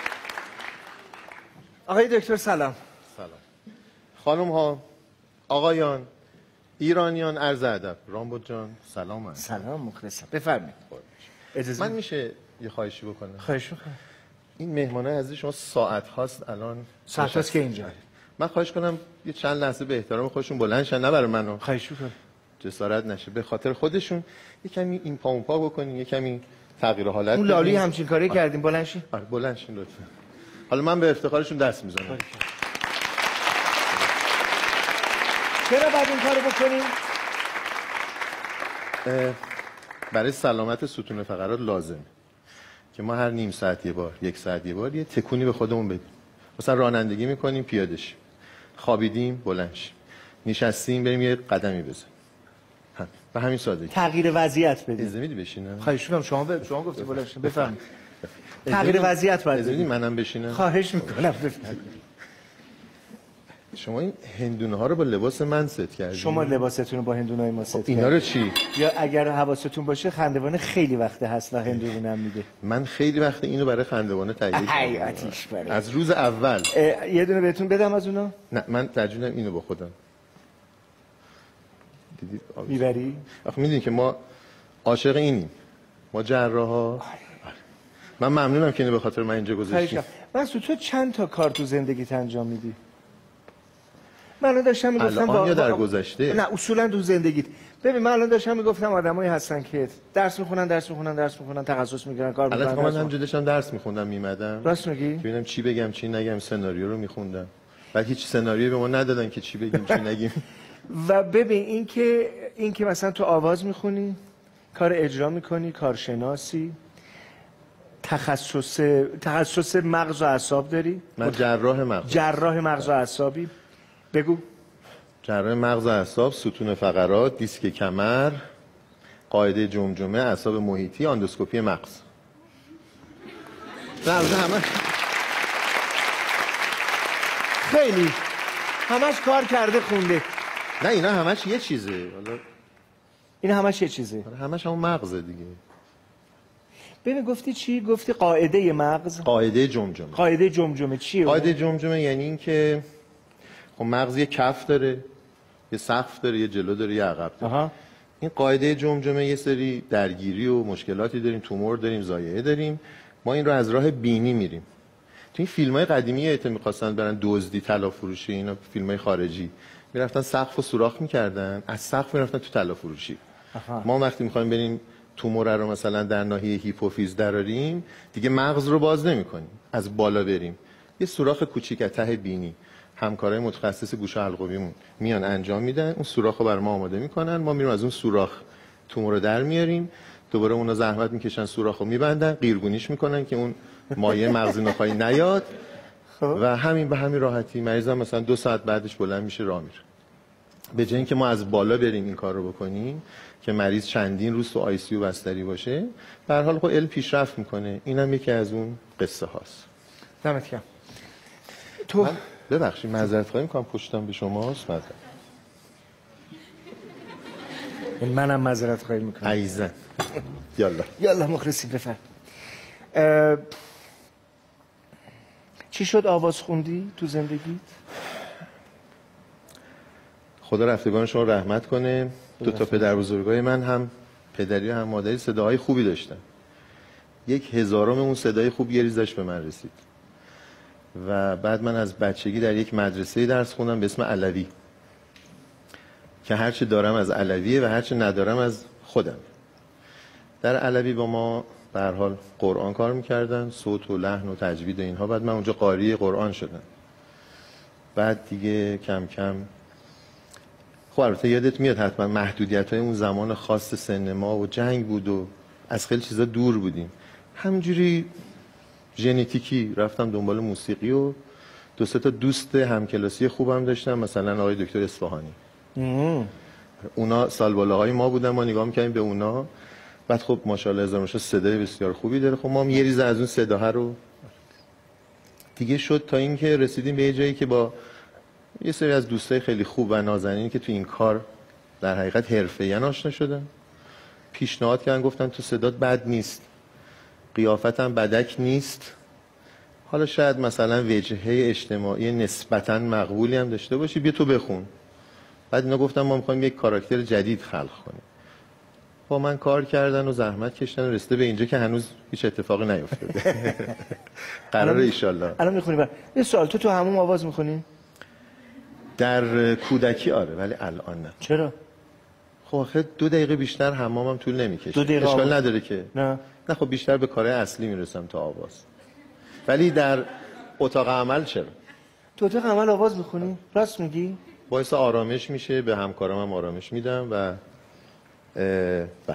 آقای دکتر سلام. خانم ها، آقایان، ایرانیان، عرض ادب. رامبد جان سلام. سلام مخلصم. بفرمایید. من میشه یه خواهشی بکنم؟ خواهش میکنم. این مهمانای عزیز شما ساعت هاست الان ساعت هاست که اینجا. من خواهش کنم یه چند لحظه به احترام خودشون بلند شن، نه برای منو. خواهش میکنم. جسارت نشه، به خاطر خودشون یه کمی این پا اون پا بکنین، یه کمی تغییر حالت. اون لالی همچین کاری کردیم. بلند شین. آره بلند شین لطفا. حالا من به افتخارشون دست میزنم. چرا باید این کارو بکنیم؟ برای سلامت ستون فقرات لازم که ما هر نیم ساعت یه بار، یک ساعت یه بار یه تکونی به خودمون بدیم. مثلا رانندگی میکنیم پیاده شیم، خوابیدیم بلند شیم، نشستیم بریم یه قدمی بزنیم. همین. به همین سادگی. تغییر وضعیت بدید. اجازه میدی بشینم؟ خواهش می‌کنم شما گفتی بلند شید بفرمایید. تغییر وضعیت باید اجازه میدی منم بشینم؟ خواهش می‌کنم بفرمایید. شما این هندونه ها رو با لباس من ست کردید. شما لباستون رو با هندونای ما ست کردید. اینا رو چی؟ یا اگر حواستون باشه خندوانه خیلی وقت هست و هندونه هم میده. من خیلی وقت اینو برای خندوانه تهیه کردم. از روز اول. یه دونه بهتون بدم از اونا؟ نه من ترجیح اینو با خودم. دیدید میبری؟ آخه میدونی که ما عاشق اینیم. ما جراحا. من ممنونم که اینو به خاطر من اینجا گذاشتید. مسعود تو چند تا کار تو زندگیت انجام میدی؟ من داشتم میگفتم الان یا در گذشته؟ نه اصولا تو زندگیت. ببین من الان داشتم میگفتم آدمایی هستن که درس میخونن تخصص میگیرن کار میکنن. الان من همونجا داشتم درس میخوندم میمدم. راست میگی؟ ببینم چی بگم چی نگم، سناریو رو میخوندم. بعد هیچ سناریویی به ما ندادن که چی بگیم چی نگیم. و ببین این که مثلا تو آواز میخونی، کار اجرا میکنی، کارشناسی، تخصص مغز و اعصاب داری؟ من جراح مغز و اعصابی. بگو. جراح مغز و اعصاب، ستون فقرات، دیسک کمر، قاعده جمجمه، اعصاب محیطی، اندوسکوپی مغز. نه همه خیلی همش کار کرده خونده. نه اینا همش یه چیزه. حالا اینا همش یه چیزه. همش همون مغزه دیگه. ببین گفتی چی؟ گفتی قاعده مغز؟ قاعده جمجمه. قاعده جمجمه چیه؟ قاعده جمجمه یعنی این که خب مغز یه کف داره، یه سقف داره، یه جلو داره، یه عقب داره. این قاعده جمجمه یه سری درگیری و مشکلاتی داریم، تومور داریم، ضایعه داریم. ما این رو از راه بینی میریم. تو این فیلم‌های قدیمی ایت می‌خواستن برن دزدی، طلا فروشی، اینا فیلم‌های خارجی میرفتن سقفو سوراخ می‌کردن، از سقف میرفتن تو طلا فروشی. ما وقتی می‌خوایم بریم تومور رو مثلا در ناحیه هیپوفیز دراریم، دیگه مغز رو باز نمی‌کنیم، از بالا بریم. یه سوراخ کوچیک از ته بینی همکارای متخصص گوش حلقویمون میان انجام میدن، اون سوراخو برای ما آماده میکنن، ما میریم از اون سوراخ تومور رو در میاریم، دوباره اونا زحمت میکشن سوراخو میبندن، قیرگونیش میکنن که اون مایع مغزی نخواهی نیاد و همین به همین راحتی مریض هم مثلا 2 ساعت بعدش بلند میشه راه میره. به جای اینکه ما از بالا بریم این کار رو بکنیم که مریض چندین روز تو آی سی یو بستری باشه، به هر حال خب علم پیشرفت میکنه. اینم یکی از اون قصه هاست. دمت گرم. تو ببخشید معذرت خواهی میکنم پشتم به شماست. منم معذرت خواهی میکنم. عزیزم یالا مخلصی بفرم. چی شد آواز خوندی تو زندگیت؟ خدا رفتگان شما رحمت کنه. 2 تا پدر بزرگای من هم پدری هم مادری صداهای خوبی داشتن. 1/1000 اون صدای خوب یه ریزش به من رسید و بعد من از بچگی در یک مدرسه درس خوندم به اسم علوی که هرچی دارم از علویه و هرچی ندارم از خودم. در علوی با ما به هر حال قرآن کار میکردن، صوت و لحن و تجوید و اینها. بعد من اونجا قاری قرآن شدم. بعد دیگه کم کم خب البته یادت میاد حتما محدودیت‌های اون زمان خاص سن ما و جنگ بود و از خیلی چیزا دور بودیم. همینجوری ژنتیکی رفتم دنبال موسیقی و 2-3 تا دوست همکلاسی خوبم داشتم، مثلا آقای دکتر اصفهانی. اونا سالبالاهای ما بودن، ما نگاه می‌کردیم به اونا. بعد خب ماشاءالله هزارمشا صدای بسیار خوبی داره. خب ما هم یه ریز از اون صداها رو دیگه شد تا اینکه رسیدیم به یه جایی که با یه سری از دوستای خیلی خوب و نازنینی که تو این کار در حقیقت حرفه‌ای آشنا شدن، پیشنهاد کردن، گفتن تو صدات بد نیست، قیافت هم بدک نیست، حالا شاید مثلا وجهه اجتماعی نسبتاً مقبولی هم داشته باشی، بیا تو بخون. بعد اینا گفتن ما می‌خوایم یک کاراکتر جدید خلق کنیم. با من کار کردن و زحمت کشیدن و رسیده به اینجا که هنوز هیچ اتفاقی نیفتاده. قراره ان شاءالله. الان می‌خونی؟ یه سوال، تو همون آواز می‌خونی؟ در کودکی آره، ولی الان نه. چرا؟ خب آخه 2 دقیقه بیشتر حمامم طول نمی‌کشه. اشکال نداره که. نه خب بیشتر به کارهای اصلی میرسم تا آواز. ولی در اتاق عمل چرا؟ تو اتاق عمل آواز می‌خونی؟ راست میگی؟ باعث آرامش میشه، به همکارام هم آرامش میدم و بله.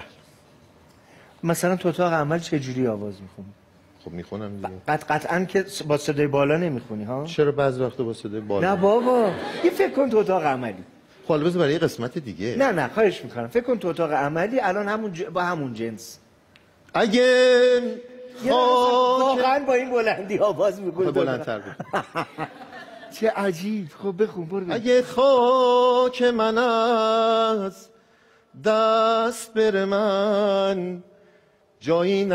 مثلا تو اتاق عمل چه جوری آواز می‌خونی؟ خب میخونم دیگه. قطعاً که با صدای بالا نمیخونی ها؟ چرا بعضی وقتا با صدای بالا؟ نه بابا، یه فکر کن تو اتاق عملی. حالا بذار برای یه قسمت دیگه. نه خواهش میکنم فکر کن تو اتاق عملی الان با همون جنس. اگه واقعا با این بلندی آواز میکنه بلندتر بود. چه عجیب. خب بخون برو. اگه خاک من از دست بر من جایی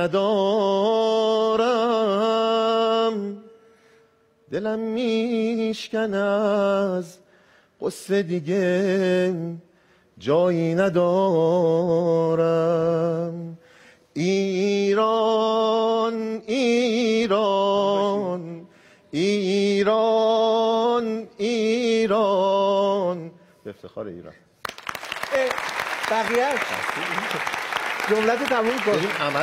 ندارم، دلم میشکن از قصه دیگه جایی ندارم. ایران ایران ایران ایران، به افتخار ایران. بقیه جملت تموم کنیم. عمل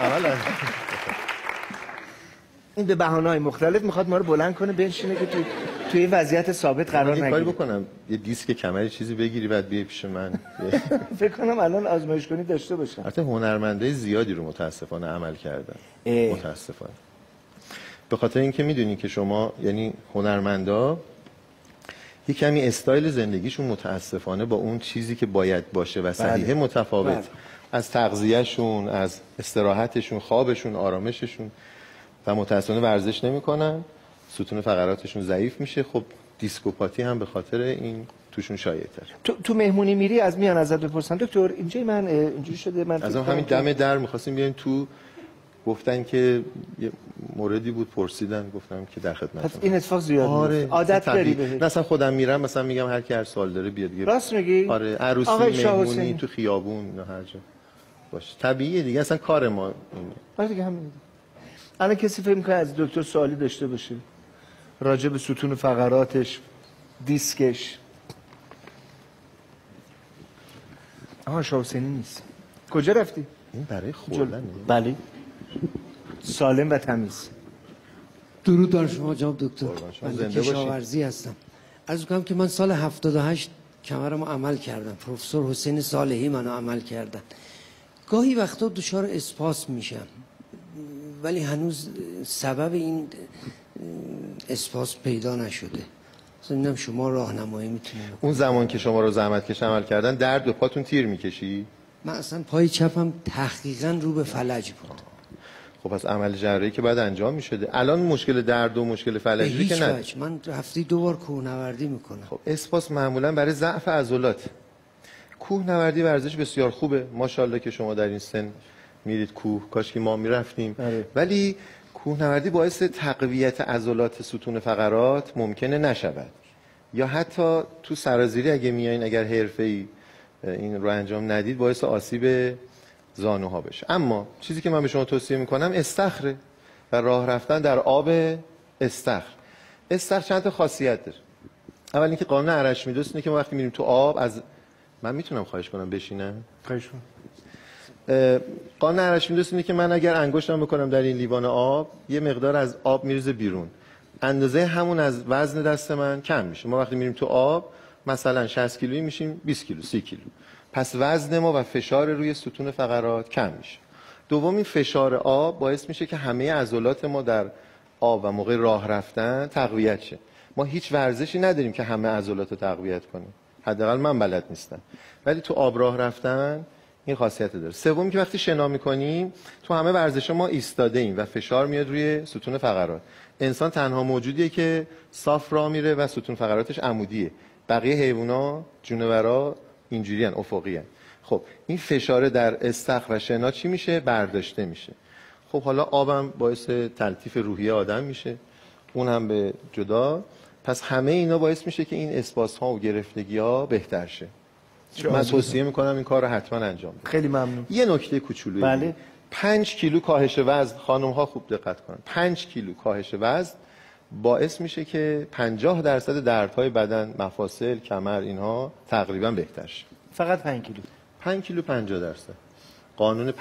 این به بهانه‌های مختلف میخواد ما رو بلند کنه بنشینه که توی وضعیت ثابت قرار نگیره. کاری بکنم یه دیسک کمری چیزی بگیری بعد بیای پیش من. فکر کنم الان آزمایش کنی داشته باشم. البته هنرمندای زیادی رو متاسفانه عمل کردن. متاسفانه. به خاطر اینکه میدونی که شما یعنی هنرمندا یه کمی استایل زندگیشون متاسفانه با اون چیزی که باید باشه و صحیحه متفاوت. از تغذیهشون، از استراحتشون، خوابشون، آرامششون و متاسفانه ورزش نمیکنن، ستون فقراتشون ضعیف میشه. خب دیسکوپاتی هم به خاطر این توشون شایع‌تر. تو مهمونی میری از میان ازت بپرسن دکتر اینجا من اینجوری شده، من از همین دم در می‌خواستیم بیایم تو، گفتن که یه موردی بود پرسیدن، گفتم که در خدمتم. این اتفاق زیاد آره عادت داری بهش؟ مثلا خودم میرم مثلا میگم هر کی هر سال داره بیاد دیگه. راست میگی؟ آره عروسی مهمونی تو خیابون نه هر جا باشه طبیعیه دیگه، اصلا کار ما اینه. آره دیگه همین. الان کسی فکر می‌کنه از دکتر سوالی داشته باشه راجع به ستون فقراتش، دیسکش؟ شاه حسینی نیست. کجا رفتی؟ این برای خوردنه. بله. سالم و تمیز. درود بر شما جناب دکتر. من کشاورزی هستم. عرض می‌کنم که من سال 78 کمرمو عمل کردم. پروفسور حسین صالحی منو عمل کردن. گاهی وقتا دچار اسپاس میشم. ولی هنوز سبب این اسپاس پیدا نشده. مثلا شما راهنمایی میتونید. اون زمان که شما رو زحمت کش عمل کردن درد به پاتون تیر میکشی؟ من اصلا پای چپم تحقیقاً رو به فلج بود. خب پس عمل جراحی که بعد انجام میشده. الان مشکل درد و مشکل فلجی که نه. من هفته 2 بار کوهنوردی میکنم. خب اسپاس معمولا برای ضعف عضلات. کوهنوردی ورزش بسیار خوبه. ماشاءالله که شما در این سن میرید کوه، کاش که ما میرفتیم. ولی کوهنوردی باعث تقویت عضلات ستون فقرات ممکنه نشود، یا حتی تو سرازیری اگه میایین اگر حرفه‌ای این رو انجام ندید باعث آسیب زانوها بشه. اما چیزی که من به شما توصیه میکنم استخره و راه رفتن در آب استخر. استخر چند تا خاصیت داره. اول اینکه قانون ارشمیدس اینه که ما وقتی میریم تو آب من میتونم خواهش کنم بشینم؟ خواهش کنم. قانون ارشمیدس اینه که من اگر انگشتم بکنم در این لیوان آب یه مقدار از آب میریزه بیرون، اندازه همون از وزن دست من کم میشه. ما وقتی میریم تو آب مثلا 60 کیلویی میشیم 20 کیلو 30 کیلو، پس وزن ما و فشار روی ستون فقرات کم میشه. دومین فشار آب باعث میشه که همه عضلات ما در آب و موقع راه رفتن تقویت شه. ما هیچ ورزشی نداریم که همه عضلات رو تقویت کنیم، حداقل من بلد نیستم، ولی تو آب راه رفتن این خاصیت داره. سومی که وقتی شنا میکنیم تو همه ورزش‌ها ما ایستاده ایم و فشار میاد روی ستون فقرات. انسان تنها موجودیه که صاف راه میره و ستون فقراتش عمودیه. بقیه حیوونا، جونورا اینجوریان، افقیان. خب این فشار در استخر و شنا چی میشه؟ برداشته میشه. خب حالا آبم باعث تلطیف روحیه آدم میشه، اون هم به جدا. پس همه اینا باعث میشه که این اسپاس ها و گرفتگی ها بهتر شه. من توصیه میکنم این کار رو حتما انجام بدید. خیلی ممنون. یه نکته کوچولویی. بله. 5 کیلو کاهش وزن، خانم ها خوب دقت کنن، 5 کیلو کاهش وزن باعث میشه که 50% دردهای بدن، مفاصل، کمر اینها تقریبا بهتر شه. فقط 5 کیلو. 5 کیلو 50%. قانون 5-50.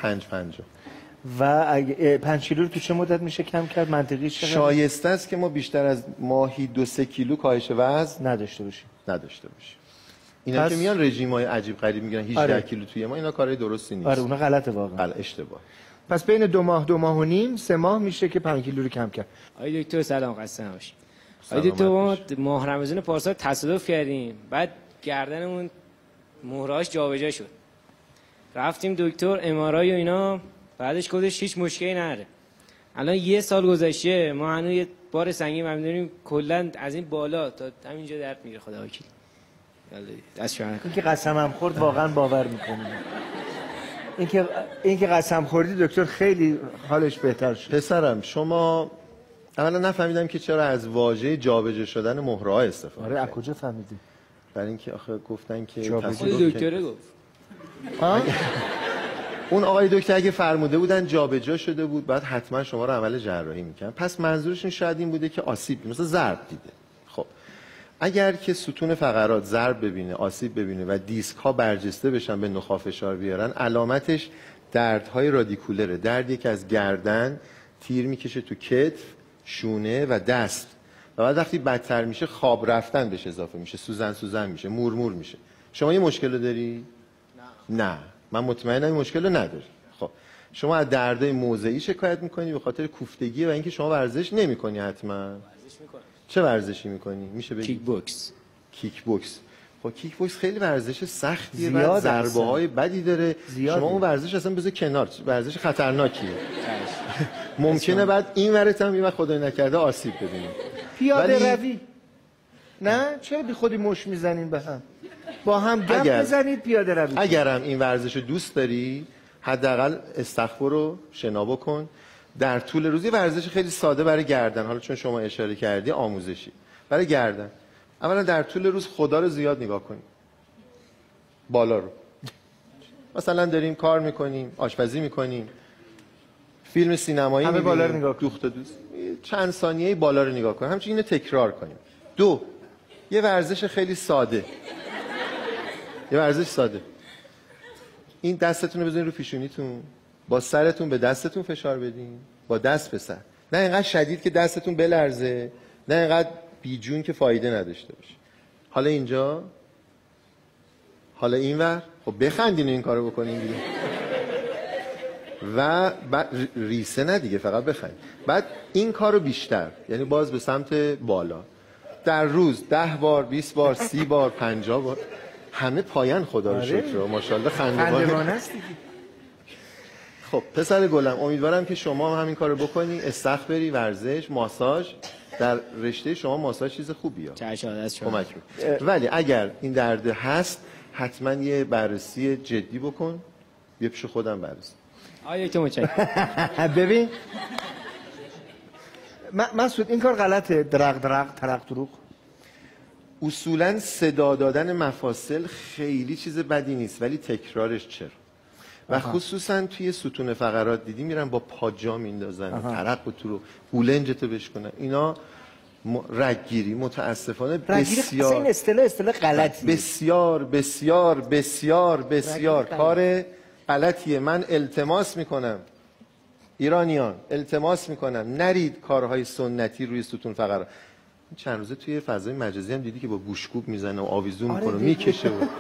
و اگه 5 کیلو رو تو چه مدت میشه کم کرد؟ منطقی چقدر؟ شایسته است که ما بیشتر از ماهی 2-3 کیلو کاهش وزن نداشته باشیم. اینا که میان رژیم‌های عجیب غریب میگیرن 18 کیلو توی ما، اینا کارهای درستی نیست. آره اونا غلطه واقعا. اشتباه. پس بین 2 ماه 2 ماه و نیم 3 ماه میشه که 5 کیلو رو کم کرد. آقای دکتر سلام، خسته نباشید. آقای دکتر ما ماه رمضان پارسال تصادف کردیم، بعد گردنمون مهرهاش جابجا شد. رفتیم دکتر ام‌آرآی و اینا، بعدش گفتش هیچ مشکلی نداره. الان 1 سال گذشته ما هنوز یه بار سنگین می‌دونیم کلا از این بالا تا همینجا درد میگیره. خدا وکیل. دست شما این که قسمم خورد واقعا باور می‌کنم. این که قسم خوردی دکتر خیلی حالش بهتر شد. پسرم شما اولا نفهمیدم که چرا از واژه جابجا شدن مهره‌ها استفاده آره از کجا فهمیدی؟ برای اینکه آخه گفتن که دکتره گفت. اون آقای دکتر اگه فرموده بودن جابجا شده بود بعد حتما شما رو عمل جراحی میکنن. پس منظورشون شاید این بوده که آسیب مثلا ضرب دیده. خب اگر که ستون فقرات ضرب ببینه، آسیب ببینه و دیسک ها برجسته بشن به نخاع فشار بیارن، علامتش دردهای رادیکولره. دردی که از گردن تیر میکشه تو کتف، شونه و دست و بعد وقتی بدتر میشه خواب رفتن بهش اضافه میشه، سوزن میشه، مورمور میشه. شما یه مشکل داری؟ نه. من مطمئنم این مشکل رو نداری. خب شما از دردهای موضعی شکایت میکنی به خاطر کوفتگی و اینکه شما ورزش نمیکنی. حتما ورزش میکنم. چه ورزشی میکنی؟ میشه بگی؟ کیک بوکس. کیک بوکس. خب کیک بوکس خیلی ورزش سختیه و ضربه های بدی داره. شما اون ورزش اصلا بذار کنار، ورزش خطرناکیه. ممکنه بعد این ورت هم یه خدای نکرده آسیب ببینید. پیاده روی نه چرا بی خودی مش میزنین به هم؟ با هم گپ بزنید پیاده روی. اگرم این ورزش رو دوست داری حداقل استخبار رو شنا بکن. در طول روزی ورزش خیلی ساده برای گردن، حالا چون شما اشاره کردی آموزشی برای گردن. اولا در طول روز خدا رو زیاد نگاه کنیم، بالا رو. مثلا داریم کار میکنیم، آشپزی میکنیم، فیلم سینمایی همه بالا رو نگاه دوخت دوست چند ثانیه‌ای بالا رو نگاه کنیم. همچنین اینو تکرار کنیم. 2 یه ورزش خیلی ساده، یه ورزش ساده. این دستتون رو بزنید رو پیشونیتون، با سرتون به دستتون فشار بدین، با دست به سر. نه اینقدر شدید که دستتون بلرزه، نه اینقدر بیجون که فایده نداشته باشه. حالا اینجا، حالا اینور. خب بخندین این کارو بکنین دیگه. و ریسه نه دیگه، فقط بخند. بعد این کارو بیشتر، یعنی باز به سمت بالا. در روز 10 بار، 20 بار، 30 بار، 50 بار. همه پایان خدا رو شکر. ماشاءالله خنده‌بان است دیگه. خب پسر گلم امیدوارم که شما هم همین کارو بکنی، استخ بری، ورزش، ماساژ. در رشته شما ماساژ چیز خوبیه. کمک می‌کنه. ولی اگر این درد هست حتما یه بررسی جدی بکن. بیا پیش خودم بررسی. آیا تو متشکرم. ببین مسعود این کار غلطه. درق ترق دروغ. اصولا صدا دادن مفاصل خیلی چیز بدی نیست ولی تکرارش چرا. و خصوصا توی ستون فقرات دیدی میرن با پاجا میندازن، ترق و تو رو بولنجتو بشکنن. اینا رگگیری متاسفانه بسیار این اصطلاح غلطیه. بسیار بسیار بسیار بسیار کار غلطیه. من التماس میکنم ایرانیان، التماس میکنم نرید کارهای سنتی روی ستون فقرات. چند روزه توی فضای مجازی هم دیدی که با گوشکوب میزنه و آویزون میکنه و میکشه و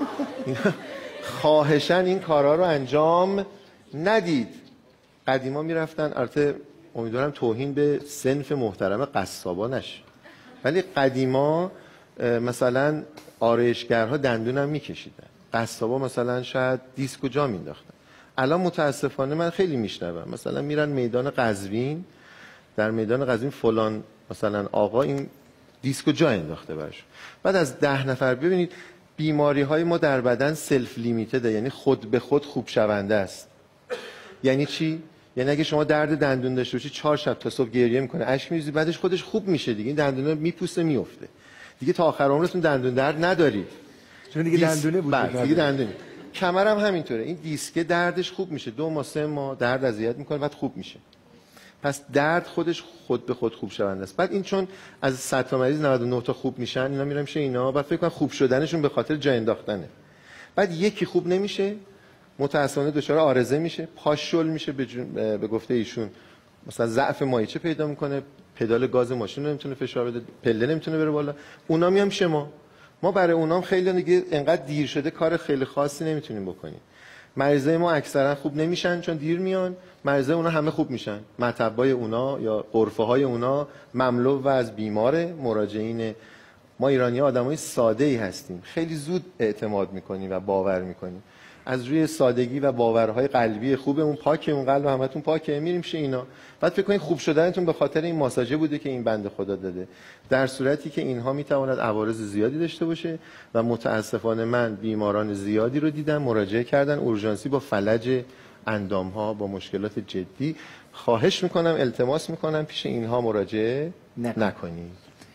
خواهشن این کارها رو انجام ندید. قدیما میرفتن، البته امیدوارم توهین به صنف محترم قصابا نشه، ولی قدیما مثلا آرایشگرها دندونم میکشیدن، قصابا مثلا شاید دیسک و جا مینداختن. الان متاسفانه من خیلی میشنوم مثلا میرن میدان قزوین، در میدان قزوین فلان مثلا آقا این دیسکو جا انداخته برش. بعد از 10 نفر ببینید بیماری های ما در بدن سلف لیمیتده، یعنی خود به خود خوب شونده است. یعنی چی؟ یعنی اگه شما درد دندون داشته باشی 4 شب تا صبح گریه میکنه، اشک میریزی، بعدش خودش خوب میشه دیگه. این دندونا میپوسه میفته دیگه، تا آخر عمرتون دندون درد ندارید چون دیگه دندونه بود. دیگه دندونه. کمرم همینطوره، این دیسک دردش خوب میشه 2 ماه 3 ماه درد اذیت میکنه بعد خوب میشه. پس درد خودش خود به خود خوب شونده است. بعد این چون از 100 تا مریض 99 تا خوب میشن، اینا میرن میشه اینا، بعد فکر کنم خوب شدنشون به خاطر جا انداختنه. بعد یکی خوب نمیشه، متأسفانه دچار عارضه میشه، پاش شل میشه، به گفته ایشون مثلا ضعف مایچه پیدا میکنه، پدال گاز ماشین رو نمیتونه فشار بده، پله نمیتونه بره بالا. اونا میام ما برای اونام خیلی دیگه انقدر دیر شده کار خیلی خاصی نمیتونیم بکنیم. مریضای ما اکثرا خوب نمیشن چون دیر میان، مریضای اونا همه خوب میشن. مطبای اونا یا غرفه های اونا مملو و از بیمار، مراجعین ما ایرانی آدمای ساده ای هستیم، خیلی زود اعتماد میکنیم و باور میکنیم. از روی سادگی و باورهای قلبی خوبمون پاکه، اون قلب همتون پاکه، میریم شه اینا. بعد فکر کنید خوب شدنتون به خاطر این ماساژ بوده که این بنده خدا داده، در صورتی که اینها میتواند عوارض زیادی داشته باشه و متاسفانه من بیماران زیادی رو دیدم مراجعه کردن اورژانسی با فلج اندامها، با مشکلات جدی. خواهش میکنم، التماس میکنم پیش اینها مراجعه نکنید.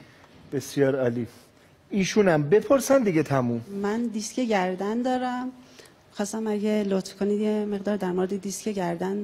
بسیار عالی. ایشونم بپرسن دیگه تموم. من دیسک گردن دارم، خواستم اگه لطف کنید یه مقدار در مورد دیسک گردن.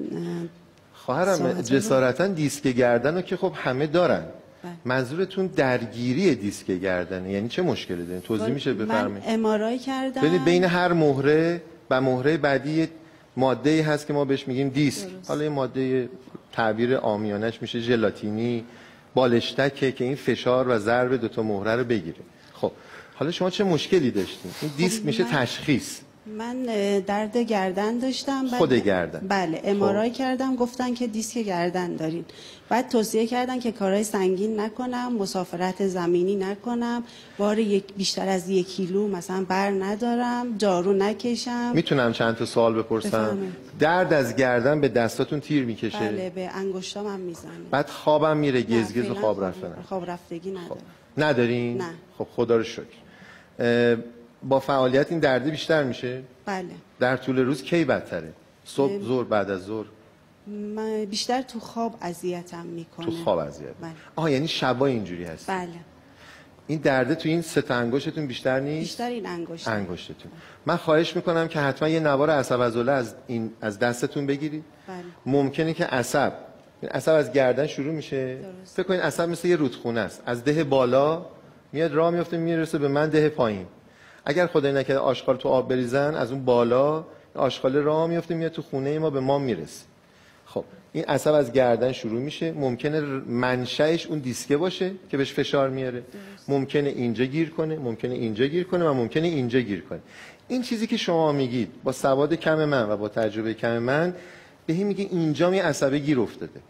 خواهرم جسارتا دیسک گردن رو که خب همه دارن. منظورتون درگیری دیسک گردنه، یعنی چه مشکلی دارین؟ توضیح میشه بفرمایید؟ من ام‌آرآی کردم. ببینید بین هر مهره و مهره بعدی ماده‌ای هست که ما بهش میگیم دیسک. حالا این ماده تعبیر عامیانش میشه ژلاتینی، بالشتکه که این فشار و ضرب دو تا مهره رو بگیره. خب حالا شما چه مشکلی داشتین؟ این دیسک میشه تشخیص. من درد گردن داشتم. خود گردن. بله ام‌آرآی کردم، گفتن که دیسک گردن دارین. بعد توصیه کردن که کارهای سنگین نکنم، مسافرت زمینی نکنم، بار بیشتر از 1 کیلو مثلا بر ندارم، جارو نکشم. میتونم چند تا سوال بپرسم؟ درد از گردن به دستاتون تیر میکشه؟ بله به انگشتام هم میزنه. بعد خوابم میره گزگز و خواب رفتن؟ خواب رفتگی ندارم. ندارین؟ نه. خب خدا رو شکر. با فعالیت این درد بیشتر میشه؟ بله. در طول روز کی بدتره؟ صبح، ظهر، بعد از ظهر؟ من بیشتر تو خواب اذیتم میکنه. تو خواب اذیت؟ بله. آها یعنی شبا اینجوری هست؟ بله. این درده تو این 3 تا انگشتتون بیشتر نیست؟ بیشتر این انگشتتون. من خواهش میکنم که حتما یه نوار عصب عضله از دستتون بگیرید. بله. ممکنه که عصب از گردن شروع میشه. درست. فکر کنید عصب مثل یه رودخونه است، از ده بالا میاد راه میفته میرسه به من ده پایین. اگر خدای نکرده آشغال تو آب بریزن، از اون بالا آشغال راه میفته میاد تو خونه ما به ما میرسه. خب این عصب از گردن شروع میشه، ممکنه منشأش اون دیسکه باشه که بهش فشار میاره. ممکنه اینجا گیر کنه، ممکنه اینجا گیر کنه و ممکنه اینجا گیر کنه. این چیزی که شما میگید با سواد کم من و با تجربه کم من بهی میگه اینجا می عصبه گیر افتاده.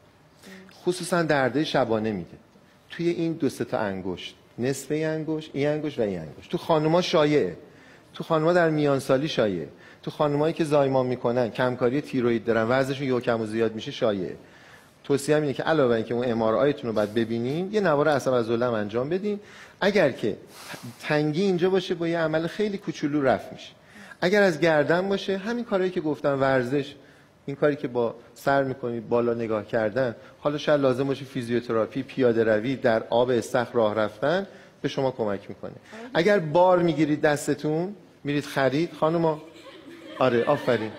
خصوصا درده شبانه میده. توی این 2-3 تا انگشت، نصف انگشت، این انگشت و این انگشت. تو خانوما شایعه. تو خانوما در میانسالی شایعه. تو خانمایی که زایمان میکنن، کمکاری تیروئید دارن، وزنشون یه کم و زیاد میشه، شایعه. توصیه‌ام اینه که علاوه بر اینکه اون MRIتون رو بعد ببینین، یه نوار عصب عضله هم انجام بدین. اگر که تنگی اینجا باشه با یه عمل خیلی کوچولو رفع میشه. اگر از گردن باشه، همین کارهایی که گفتم، ورزش، این کاری که با سر میکنید، بالا نگاه کردن، حالا شاید لازم باشه فیزیوتراپی، پیاده روی، در آب استخر راه رفتن، به شما کمک میکنه. اگر بار میگیرید دستتون، میرید خرید، خانوما، آره آفرین،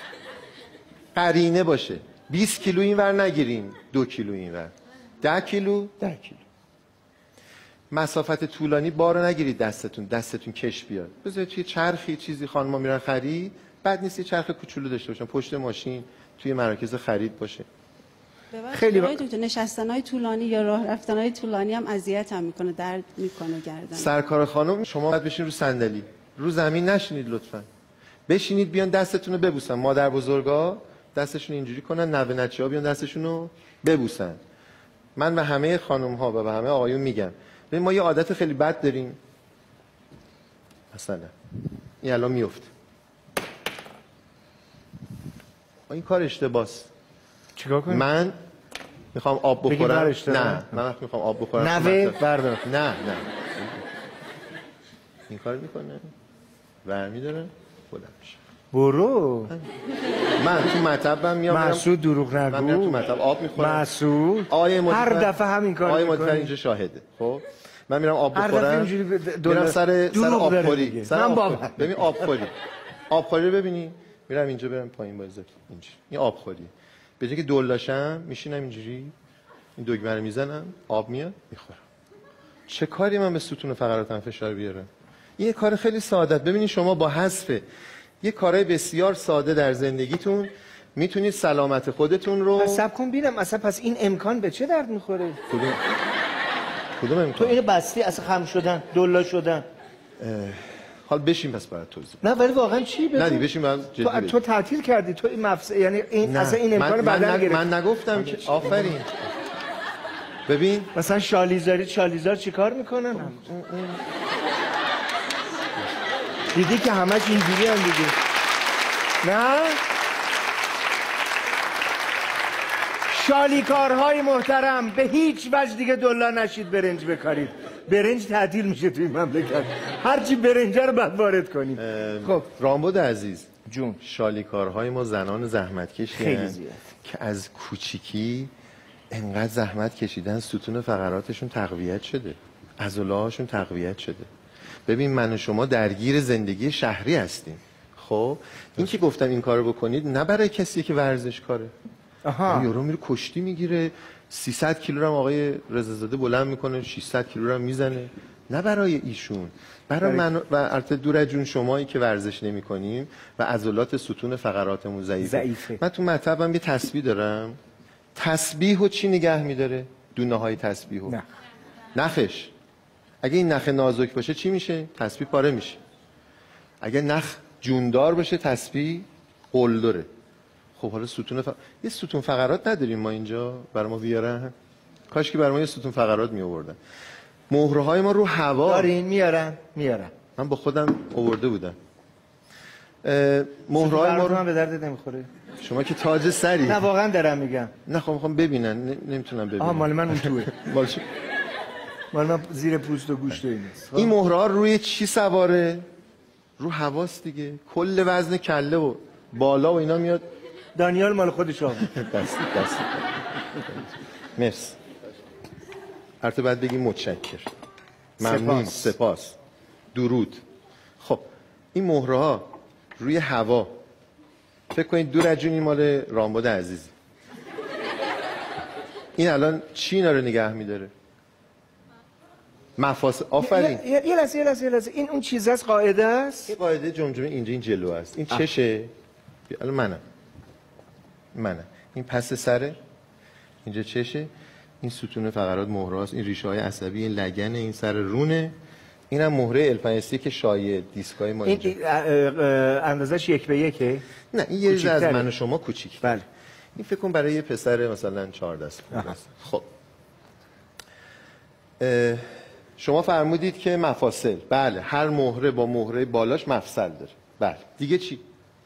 قرینه باشه، 20 کیلو اینور نگیرین، 2 کیلو اینور، 10 کیلو 10 کیلو. مسافت طولانی بار نگیرید دستتون کش بیاد. بذارید توی چرخی چیزی، خانم‌ها میرن خرید، بد نیست یه چرخ کوچولو داشته باشن پشت ماشین، توی مراکز خرید باشه. خیلی نشستن‌های طولانی یا راه رفتن‌های طولانی هم اذیتم میکنه، درد میکنه گردن. سرکار خانم، شما باید بشین رو صندلی، رو زمین نشینید لطفاً. بشینید، بیان دستتون رو ببوسن. مادر بزرگا دستشون اینجوری کنن، نوه نچه‌ها بیان دستشون رو ببوسن. من به همه خانم‌ها و به همه آقایون میگم، ببین ما یه عادت خیلی بد داریم. مثلا این الان میفته. این کار اشتباهه. چیکار کنیم؟ من میخوام آب بخورم. نه، من میخوام آب بخورم. نوه بردار. نه. این کار میکنه. برمی‌داره. بلند میشه. برو. من تو مطبم میام. مسعود دروغ نگو. من میام تو مطب آب میخورم. مسعود هر دفعه همین کارو میکنه. آقای مدیر اینجا شاهده. خب من میرم آب بخورم. هر دفعه اینجوری میرم سر آبخوری. من بابا ببین آبخوری رو ببینی. میرم اینجا، برم پایین بازه اینجا. این آبخوری. به جای که دلاشم میشینم اینجوری، این دگمه رو میزنم، آب میاد میخورم. چه کاری من به ستون فقراتم فشار بیارم؟ یه کار خیلی ساده. ببینید شما با حذف یه کارهای بسیار ساده در زندگیتون میتونید سلامت خودتون رو حساب کن ببینم. اصلا پس این امکان به چه درد میخوره؟ کدوم امکان؟ تو اینو بستی اصلا خم شدن، دلا شدن. حال بشین پس برات توضیح. نه ولی واقعا چی بگم؟ نه بشین برام جدی. تو تعطیل کردی، تو این یعنی این اصلا این امکان بعدن گرفت. من نگفتم که آفرین. ببین مثلا شالیزار چیکار میکنن؟ دیدی که همش اینجوری هم دیگه. نه؟ شالیکارهای محترم به هیچ وجه دیگه دلا نشید برنج بکارید. برنج تعطیل میشه توی مملکت. هرچی برنجه رو باید وارد کنیم. خب رامبد عزیز جون، شالیکارهای ما زنان زحمتکشی خیلی زیاد که از کوچیکی انقدر زحمت کشیدن ستون فقراتشون تقویت شده، عضله‌هاشون تقویت شده. ببین من و شما درگیر زندگی شهری هستیم. خب این که گفتم این کارو بکنید نه برای کسی که ورزش کاره. یارو میره کشتی میگیره 300 کیلو هم آقای رضازاده بلند میکنه 600 کیلو هم میزنه، نه برای ایشون، برای من و البته دور جون شمایی که ورزش نمی‌کنیم و عضلات ستون فقراتمون ضعیفه. من تو مطبم یه تسبیح دارم. تسبیحو چی نگه می‌داره؟ دونه‌های تسبیحو. نخش. اگه این نخ نازک باشه چی میشه؟ تسبیح پاره میشه. اگه نخ جوندار باشه تسبیح قلدره. خب حالا یه ستون فقرات نداریم ما اینجا برای ما بیارن؟ کاش که برای ما یه ستون فقرات می آوردن. مهره‌های ما رو هوا دارین میارن. من با خودم آورده بودم. مهره‌های ما رو به درد نمیخوره. شما که تاج سری. نه واقعا دارم میگم. نه خب میخوام ببینن، نمیتونم ببینم. مال من اون توه. مال من زیر پوست و گوشت و ایناست. این مهره‌ها روی چی سواره؟ رو هواست دیگه. کل وزن کله و بالا و اینا میاد. دانیال مال خودش آورد. دست مرسی. البته بعد بگیم متشکر، ممنون، سپاس، درود. خب این مهره‌ها روی هوا فکر کنید دور از جون مال رامبد عزیز. این الان چی اینا رو نگه می‌داره؟ مفاصل. آفرین. یه لحظه این اون چیز است، قاعده است. این قاعده جمجمه اینجا این جلو است. این چشه؟ الان منم. این پس سره، اینجا چشه، این ستون فقرات مهرهاست، این ریشه های عصبی، این لگن، این سر رونه، اینم مهره الپنسی که شایع دیسکای ما اینجا. این اندازش 1 به 1؟ نه این یه ریزه از من و شما کوچیک. بله. این فکر کن برای یه پسر مثلا 4 دست. خب شما فرمودید که مفاصل. بله هر مهره با مهره بالاش مفصل داره. بله دیگه چی؟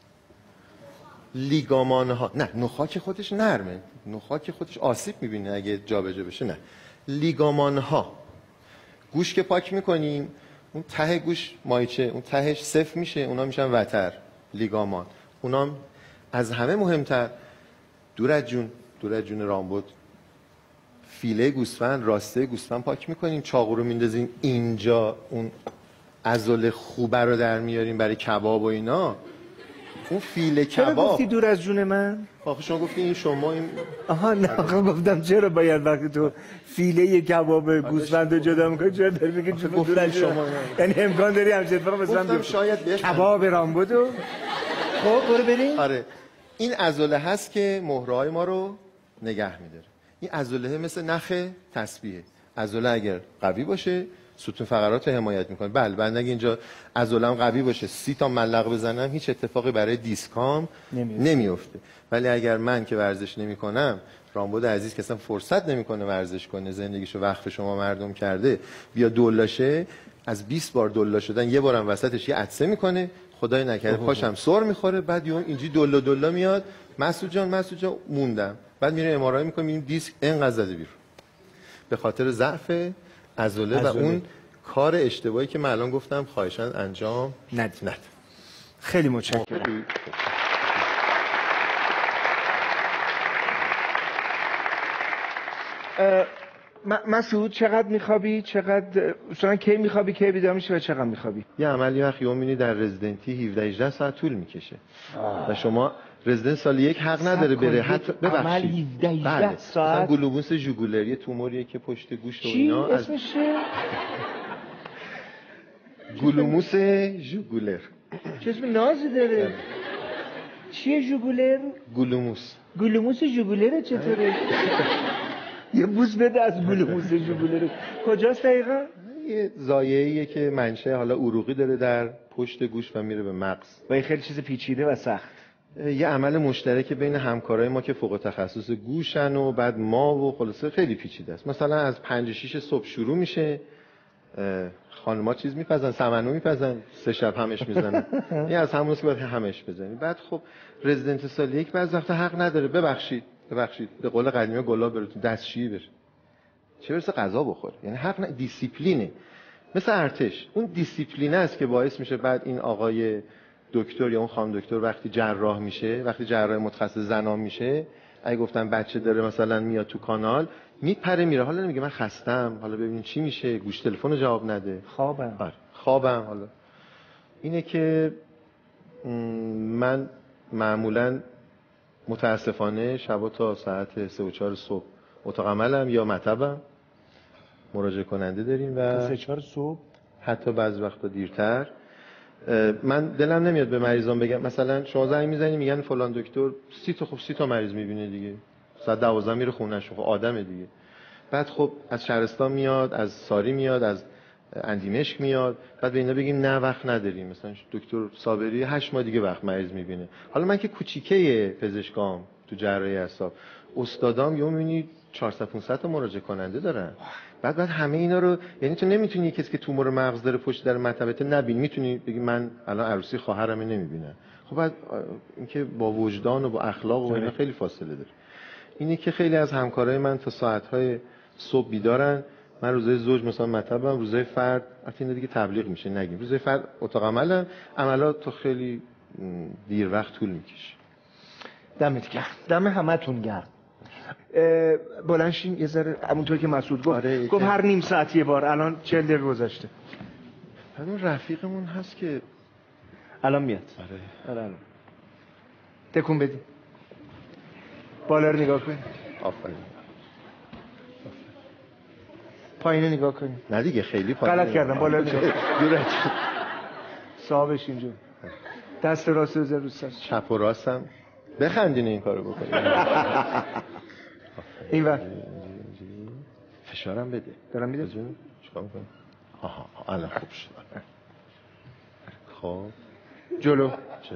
لیگامان ها. نه نخاک خودش نرمه، نخاک خودش آسیب میبینه اگه جابجا بشه. نه لیگامان ها، گوش که پاک میکنیم اون ته گوش مایچه اون تهش صفر میشه، اونا میشن وتر، لیگامان. اونا از همه مهمتر دور از جون رامبد فیله گوسفند، راسته گوسفند پاک میکنیم، چاقو رو میندازیم اینجا، اون عضله خوبه رو در میاریم برای کباب و اینا. اون فیله کباب. چرا گفتی دور از جون من؟ آخه شما گفتی این شما این. نه آخه گفتم چرا باید وقتی تو فیله کباب گوسفند رو جدا میکنی چرا داری میگی چون دور از شما؟ یعنی امکان داری همچین اتفاقی مثلا شاید کباب رامبدو. خب برو بریم. آره این عضله هست که مهره‌های ما رو نگه میداره. این عضله مثل نخ تسبیحه. عضله اگر قوی باشه ستون فقرات رو حمایت میکنه. بله من اگه اینجا عضله‌ام قوی باشه 30 تا ملق بزنم هیچ اتفاقی برای دیسکام نمیفته. ولی اگر من که ورزش نمیکنم، رامبد عزیز که اصلا فرصت نمیکنه ورزش کنه، زندگیشو وقف شما مردم کرده، بیا دولاشه، از 20 بار دولا شدن یه بارم وسطش یه عطسه میکنه، خدای نکرده پاشم سر میخوره، بعد یهو اینجوری دولا میاد، مسعود جان موندم. بعد میره ام آر آی میکنه، میبینیم دیسک اینقدر زده بیرون به خاطر ضعف عضله و اون کار اشتباهی که من الان گفتم خواهشاً انجام ندید. خیلی متشکرم. مسعود چقدر میخوابی؟ چقدر اصلا کی میخوابی؟ کی بیدار میشی و چقدر میخوابی؟ یه عملی وقتی می‌بینی در رزیدنتی 17-18 ساعت طول میکشه و شما رزیدنت سال یک حق نداره بره، حتی ببخشید 17 ساعت گلوبوس ژوگولر یه توموریه که پشت گوشت و اینا چی اسمش چیه؟ گلوبوس ژوگولر. چه اسم نازی داره؟ چیه ژوگولر؟ گلوبوس ژوگولر چطوره؟ یه بوس بده از گلوبوس ژوگولر. کجاست دقیقاً؟ یه زایعه‌ایه که منشأ حالا عروقی داره در پشت گوش و میره به مغز. و این خیلی چیز پیچیده و سخت. یه عمل مشترک بین همکارای ما که فوق تخصص گوشن و بعد ما و خلاصه خیلی پیچیده است. مثلا از 5-6 صبح شروع میشه، خانم‌ها چیز میپزن، سمنو میپزن، 3 شب همش میزنن. این از همون که باید همش بزنی. بعد خب رزیدنت سال 1 بعضی وقتا حق نداره ببخشید به قول قدیمی گلاب بره تو دستشویی بره، چه برسه غذا بخوره. یعنی حق دیسیپلینه. مثل ارتش، اون دیسیپلینه است که باعث میشه بعد این آقای دکتر یا اون خانم دکتر وقتی جراح میشه، وقتی جراح متخصص زنان میشه، اگه گفتن بچه داره مثلا میاد تو کانال میپره میره، حالا نمیگه من خستم، حالا ببینیم چی میشه، گوش تلفن رو جواب نده، خوابم. حالا اینه که من معمولا متاسفانه شبا تا ساعت 3 و 4 صبح اتاق عملم یا مطبم مراجعه کننده داریم و 3-4 صبح حتی بعضی وقتا دیرتر. من دلم نمیاد به مریضان بگم مثلا شما زنگ میزنی میگن فلان دکتر 30 تا مریض میبینه دیگه، ساعت 12 میره خونه‌ش، خب آدمه دیگه. بعد خب از شهرستان میاد، از ساری میاد، از اندیمشک میاد، بعد به اینا بگیم نه وقت نداریم. مثلا دکتر صابری 8 ماه دیگه وقت مریض میبینه. حالا من که کوچیکه پزشکام تو جراحی اعصاب، استادام یهو میبینی 400-500 تا مراجعه کننده دارن. بعد همه اینا رو، یعنی تو نمیتونی کسی که تومور مغز داره پشت در مطبت نبین، میتونی بگی من الان عروسی خواهرم نمیبینم. خب بعد اینکه با وجدان و با اخلاق و اینا خیلی فاصله داره. اینه که خیلی از همکارای من تا ساعت‌های صبح بیدارن. من روزای زوج مثلا مطبم، روزای فرد البته اینا دیگه تبلیغ میشه نگیم، روزای فرد اتاق عملم، عملات تو خیلی دیر وقت طول میکشه. دمت گرم، دم همتون گرم. بلنشین یه ذره، همونطور که مسعود گفت گفت هر نیم ساعت یه بار، الان 40 دقیقه گذشته. همون رفیقمون هست که الان میاد. آره. تکون بدی. بالا رو نگاه کن. آفرین. پایین نگاه کن. نه دیگه خیلی پایین. غلط کردم، بالا رو نگاه کن. صاحبش اینجا. دست راست بذار رو سر. چپ و راستم بخندین این کارو بکنید. این وقت فشارم بده. دارم میده؟ چیکار می‌کنی؟ آها الان خوب شد. خب جلو.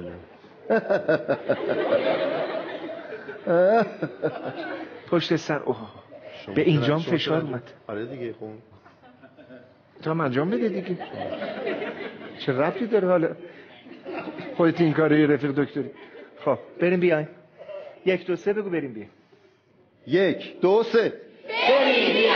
پشت سر. اوه به اینجام فشار اومد. آره دیگه خون. تو هم انجام بده دیگه. چه ربطی داره حالا خودت این کاری رفیق دکتری؟ خب بریم بیاین. 1 2 3 بگو بریم بیاین. 1 2 3 بریم بیاین.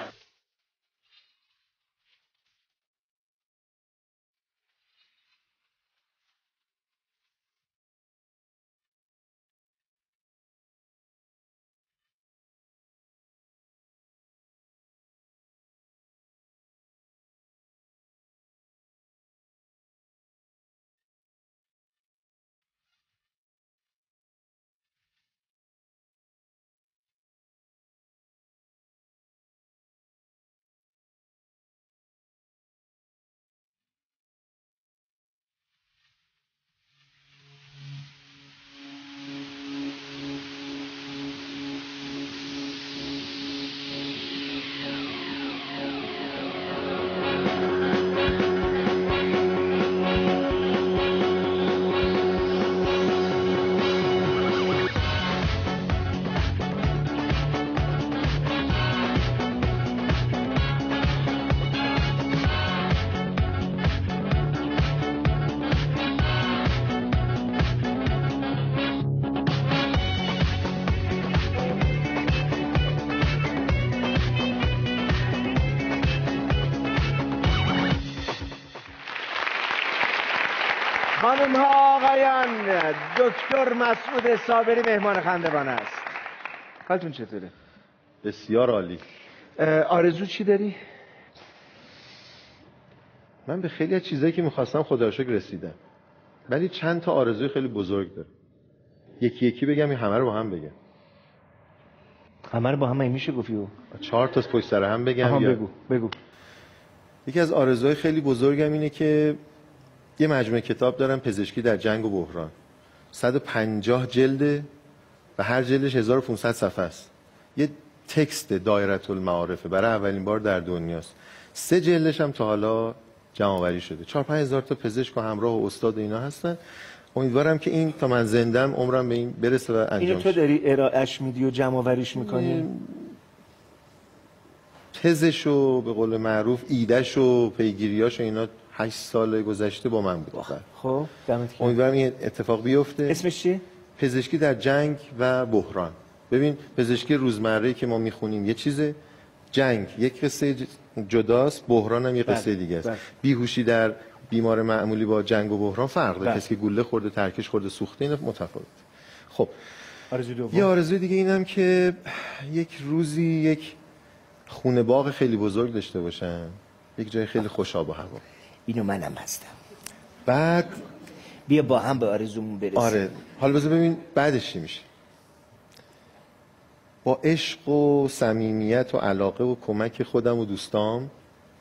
خانم ها آقایان، دکتر مسعود صابری مهمان خندوان است. حالتون چطوره؟ بسیار عالی. آرزو چی داری؟ من به خیلی از چیزایی که میخواستم خدا رو شکر رسیدم، ولی چند تا آرزوی خیلی بزرگ دارم. یکی بگم یا همه رو با هم بگم؟ همه رو با هم میشه گفتی؟ 4 تا پشت سر هم بگم یا بگو. یکی از آرزوهای خیلی بزرگم اینه که یه مجموعه کتاب دارم، پزشکی در جنگ و بحران. 150 جلده و هر جلدش 1500 صفحه است. یه تکست دایره المعارفه، برای اولین بار در دنیاست. 3 جلدش هم تا حالا جمع آوری شده. 4-5 هزار تا پزشک و همراه و استاد و اینا هستن. امیدوارم که این تا من زندم عمرم به این برسه و انجام اینو تو داری ارائهش میدی و جمع آوریش میکنی؟ تزشو به قول معروف ایدهشو پیگیریاشو اینا 8 سال گذشته با من بود. خب دمت گرم. امیدوارم این اتفاق بیفته. اسمش چیه؟ پزشکی در جنگ و بحران. ببین پزشکی روزمره‌ای که ما میخونیم یه چیزه، جنگ یک قصه جداست، بحران هم یه قصه دیگه است. بیهوشی در بیمار معمولی با جنگ و بحران فرق داره. کسی که گوله خورده، ترکش خورده، سوخته، اینا متفاوت. خب آرزوی دوم. یه آرزوی دیگه اینم که یک روزی یک خونه باغ خیلی بزرگ داشته باشن، یک جای خیلی خوش آب و هوا. اینو منم هستم. بعد بیا با هم به آرزومون برسیم. آره حالا بذار ببین بعدش چی میشه. با عشق و صمیمیت و علاقه و کمک خودم و دوستام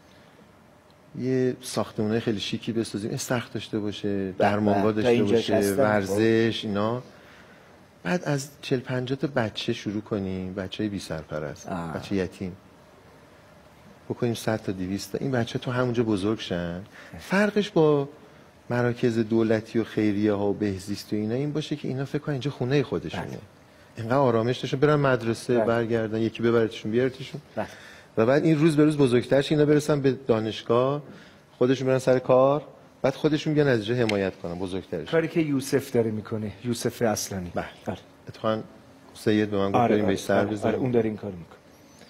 یه ساختمونه خیلی شیکی بسازیم، استخر داشته باشه، درمانگاه داشته باشه، ورزش، اینا. بعد از 40-50 تا بچه شروع کنیم، بچه‌ی بی سرپرست، بچه یتیم، بکنیم 100 تا 200 تا این بچه تو همونجا بزرگ شن. فرقش با مراکز دولتی و خیریه ها و بهزیستی و اینا این باشه که اینا فکر کنن اینجا خونه خودشونه، اینقدر آرامش داشتن برن مدرسه، برگردن، یکی ببرتشون بیارتشون، و بعد این روز به روز بزرگتر شه، اینا برسن به دانشگاه، خودشون برن سر کار، بعد خودشون بیان از اینجا حمایت کنن، بزرگترش. کاری که یوسف داره میکنه، یوسف اصلانی. بله اتفاقا سید به من گفت بریم بهش سر بزنیم. اون داره این کارو میکنه.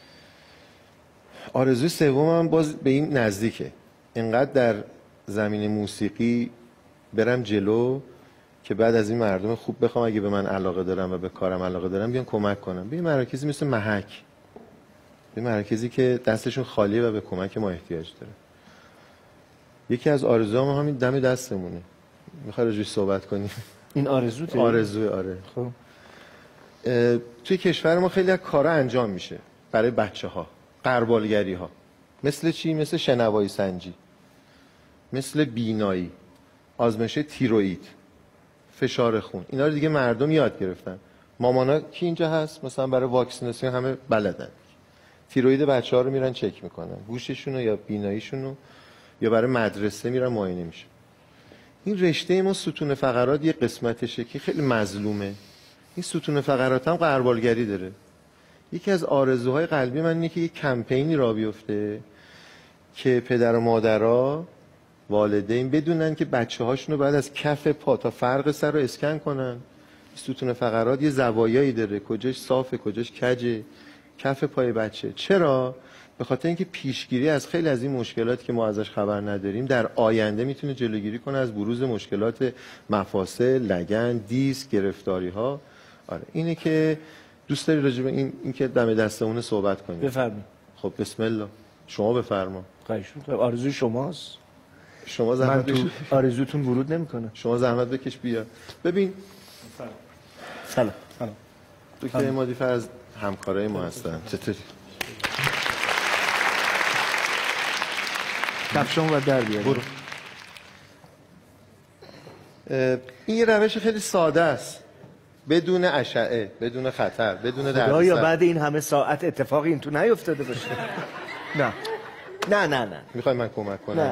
آرزوی سومم باز به این نزدیکه، اینقدر در زمین موسیقی برم جلو که بعد از این مردم خوب بخوام اگه به من علاقه دارم و به کارم علاقه دارم بیان کمک کنم. به مراکزی مثل محک، به مراکزی که دستشون خالیه و به کمک ما احتیاج داره. یکی از آرزوام همین دم دستمونه. میخوای راجعش صحبت کنیم؟ این آرزوته؟ آرزوی آره. خب توی کشور ما خیلی از کارا انجام میشه برای بچه‌ها، غربالگری ها. مثل چی؟ مثل شنوایی سنجی، مثل بینایی، آزمایش تیروئید، فشار خون. اینا رو دیگه مردم یاد گرفتن. مامانا کی اینجا هست؟ مثلا برای واکسیناسیون همه بلدن. تیروئید بچه‌ها رو میرن چک میکنن، گوششون رو یا بیناییشون رو، یا برای مدرسه میرن معاینه میشه. این رشته ما ستون فقرات یه قسمتشه که خیلی مظلومه. این ستون فقرات هم غربالگری داره. یکی از آرزوهای قلبی من اینه که یک کمپینی راه بیفته که پدر و مادرها، والدین بدونن که بچه‌هاشون رو بعد از کف پا تا فرق سر رو اسکن کنن. ستون فقرات یه زوایایی داره، کجاش صافه، کجاش کجه، کف پای بچه. چرا؟ به خاطر اینکه پیشگیری از خیلی از این مشکلات که ما ازش خبر نداریم در آینده میتونه جلوگیری کنه از بروز مشکلات مفاصل، لگن، دیسک، گرفتاری ها. آره اینه که دوست داری راجع به این که دم دستمون صحبت کنیم. بفرمایید. خب بسم الله. شما بفرما. آرزوی شماست. شما زحمت من تو آرزوتون ورود نمیکنم. شما زحمت بکش بیا. ببین سلام. دکتر عمادی فرز همکارای ما هستن. چطوری؟ کفشام و در بیار. برو. این یه روش خیلی ساده است، بدون اشعه، بدون خطر، بدون دردسر. یا بعد این همه ساعت اتفاقی این تو نیفتاده باشه. نه. میخوای من کمک کنم؟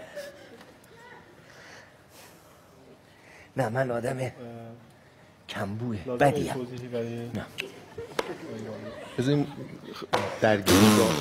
نه من آدم کمبوه بدیم. نه بذاریم درگیری با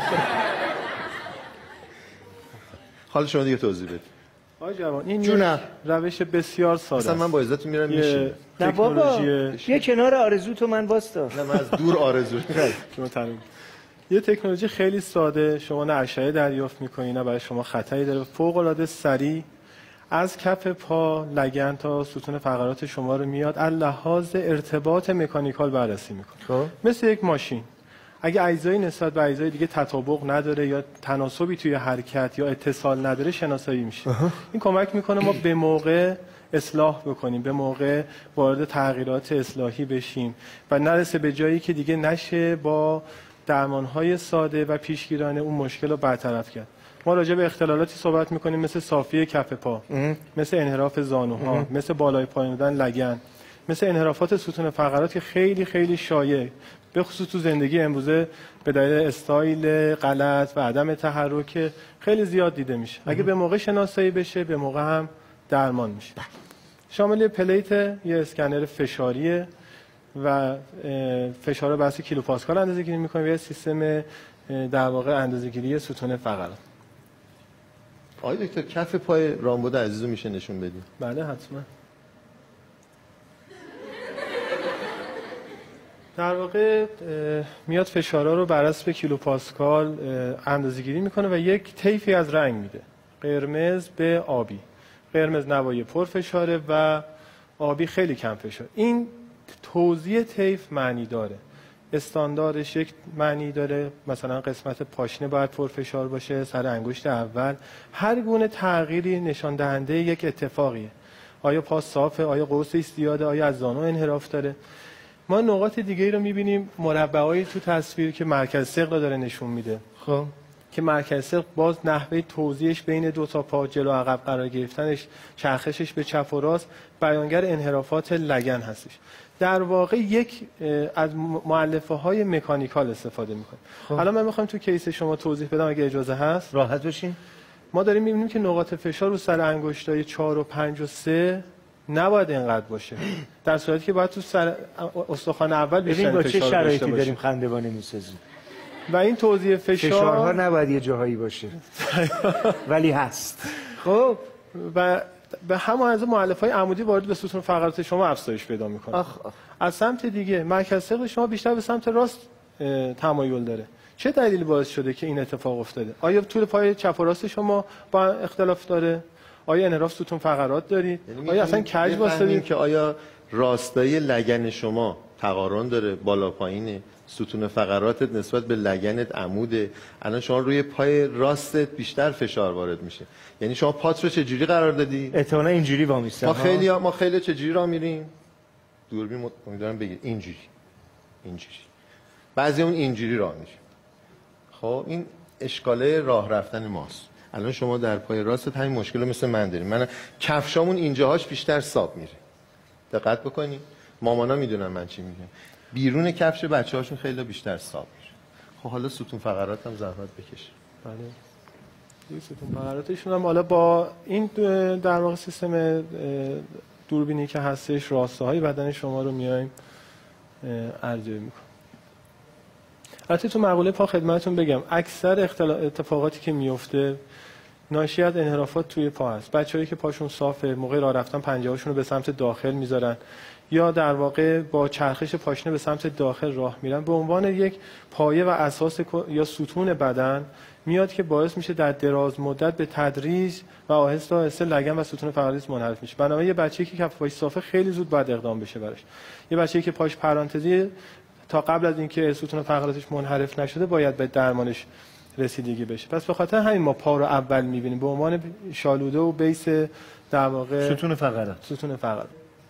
حالا شما دیگه توضیح بدید. آقای جوان این روش بسیار ساده است. اصلا من با عزتون میرم میشینم. نه بابا یه کنار آرزو تو من واستا. نه من از دور آرزو شما تمام. یه تکنولوژی خیلی ساده، شما نه اشعه دریافت می‌کنی نه برای شما خطری داره، فوق‌العاده سریع از کف پا، لگن تا ستون فقرات شما رو میاد از لحاظ ارتباط مکانیکال بررسی میکنه. مثل یک ماشین. اگه اجزایی نسبت به اجزای دیگه تطابق نداره یا تناسبی توی حرکت یا اتصال نداره شناسایی میشه. این کمک میکنه ما به موقع اصلاح بکنیم، به موقع وارد تغییرات اصلاحی بشیم و نرسه به جایی که دیگه نشه با درمانهای ساده و پیشگیرانه اون مشکل رو برطرف کرد. ما راجع به اختلالاتی صحبت میکنیم مثل صافی کف پا، مثل انحراف زانوها، مثل بالای پایین بودن لگن، مثل انحرافات ستون فقرات که خیلی خیلی شایع به خصوص تو زندگی امروزه به دلیل استایل غلط و عدم تحرک خیلی زیاد دیده میشه. اگه به موقع شناسایی بشه به موقع هم درمان میشه. شامل یه پلیت، یه اسکنر فشاریه و فشار بحث کیلوپاسکال اندازه‌گیری می‌کنه و یه سیستم در واقع اندازه‌گیری ستون فقرات. آقای دکتر کف پای رامبد عزیزو میشه نشون بدید؟ بله حتما. در واقع میاد فشارها رو بر حسب کیلوپاسکال اندازه‌گیری میکنه و یک طیفی از رنگ میده، قرمز به آبی. قرمز نوایی پرفشاره و آبی خیلی کم فشار. این توزیع طیف معنی داره. استانداردش یک معنی داره، مثلا قسمت پاشنه باید پرفشار باشه، سر انگشت اول. هر گونه تغییری نشان دهنده یک اتفاقیه. آیا پا صافه، آیا قوس زیاده، آیا از زانو انحراف داره. ما نقاط دیگه ای رو می‌بینیم، مربعایی تو تصویر که مرکز ثقل داره نشون میده. خب که مرکز ثقل باز نحوه توزیعش بین دو تا پا، جلو عقب قرار گرفتنش، چرخشش به چپ و راست بیانگر انحرافات لگن هستش. در واقع یک از مؤلفه‌های مکانیکال استفاده می‌کنه. الان من می‌خوام تو کیس شما توضیح بدم اگه اجازه هست. راحت بشین. ما داریم می‌بینیم که نقاط فشار رو سر انگشتای 4 و 5 و 3 نباید اینقدر باشه، در صورتی که باید تو سر استخوان اول بیشتر فشار فشار چه شرایطی داشته داریم خندوانه می‌سازیم و این توزیع فشارها نباید یه جاهایی باشه ولی هست. خب و به همون از مؤلفه‌های عمودی وارد به ستون فقرات شما افزایش پیدا می‌کنه. از سمت دیگه مرکز ثقل شما بیشتر به سمت راست تمایل داره. چه دلیلی باعث شده که این اتفاق افتاده؟ آیا طول پای چپ و راست شما با اختلاف داره؟ آیا انحراف ستون فقرات دارید؟ آیا اصلا کج واسطید که آیا راستای لگن شما تقارن داره، بالا پایینه، ستون فقراتت نسبت به لگنت عموده، الان شما روی پای راستت بیشتر فشار وارد میشه، یعنی شما پات رو چجوری قرار دادی؟ احتمالاً اینجوری وامیستم. ما خیلی چجوری راه میریم؟ دوربین امیدوارم بگید اینجوری. بعضی اون اینجوری راه میشه. خب این اشکاله راه رفتن ماست. الان شما در پای راست همین مشکل رو مثل من داریم. من کفشامون اینجاهاش بیشتر ساب میره. دقت بکنید. مامانا میدونن من چی میگم. بیرون کفش بچه‌هاشون خیلی بیشتر ساب میشه. خب حالا ستون فقرات هم زحمت بکشه. بله. این ستون فقراتشون هم حالا با این در واقع سیستم دوربینی که هستش راستاهای بدن شما رو میایم ارزیابی میکنیم. البته تو مقوله پا خدمتتون بگم اکثر اتفاقاتی که میفته ناشی از انحرافات توی پا هست. بچه‌هایی که پاشون صافه موقع راه رفتن پنجه‌هاشون رو به سمت داخل میذارن یا در واقع با چرخش پاشنه به سمت داخل راه میرن، به عنوان یک پایه و اساس یا ستون بدن میاد که باعث میشه در دراز مدت به تدریج و آهسته آهسته لگن و ستون فقرات منحرف میشه. بنابراین یه بچه‌ای که کف پاش صافه خیلی زود باید اقدام بشه براش. یه بچه‌ای که پاش پرانتزی تا قبل از اینکه ستون فقراتش منحرف نشده باید به درمانش رسیدگی بشه. پس به خاطر همین ما پا رو اول می‌بینیم به عنوان شالوده و بیس در واقع ستون فقرات.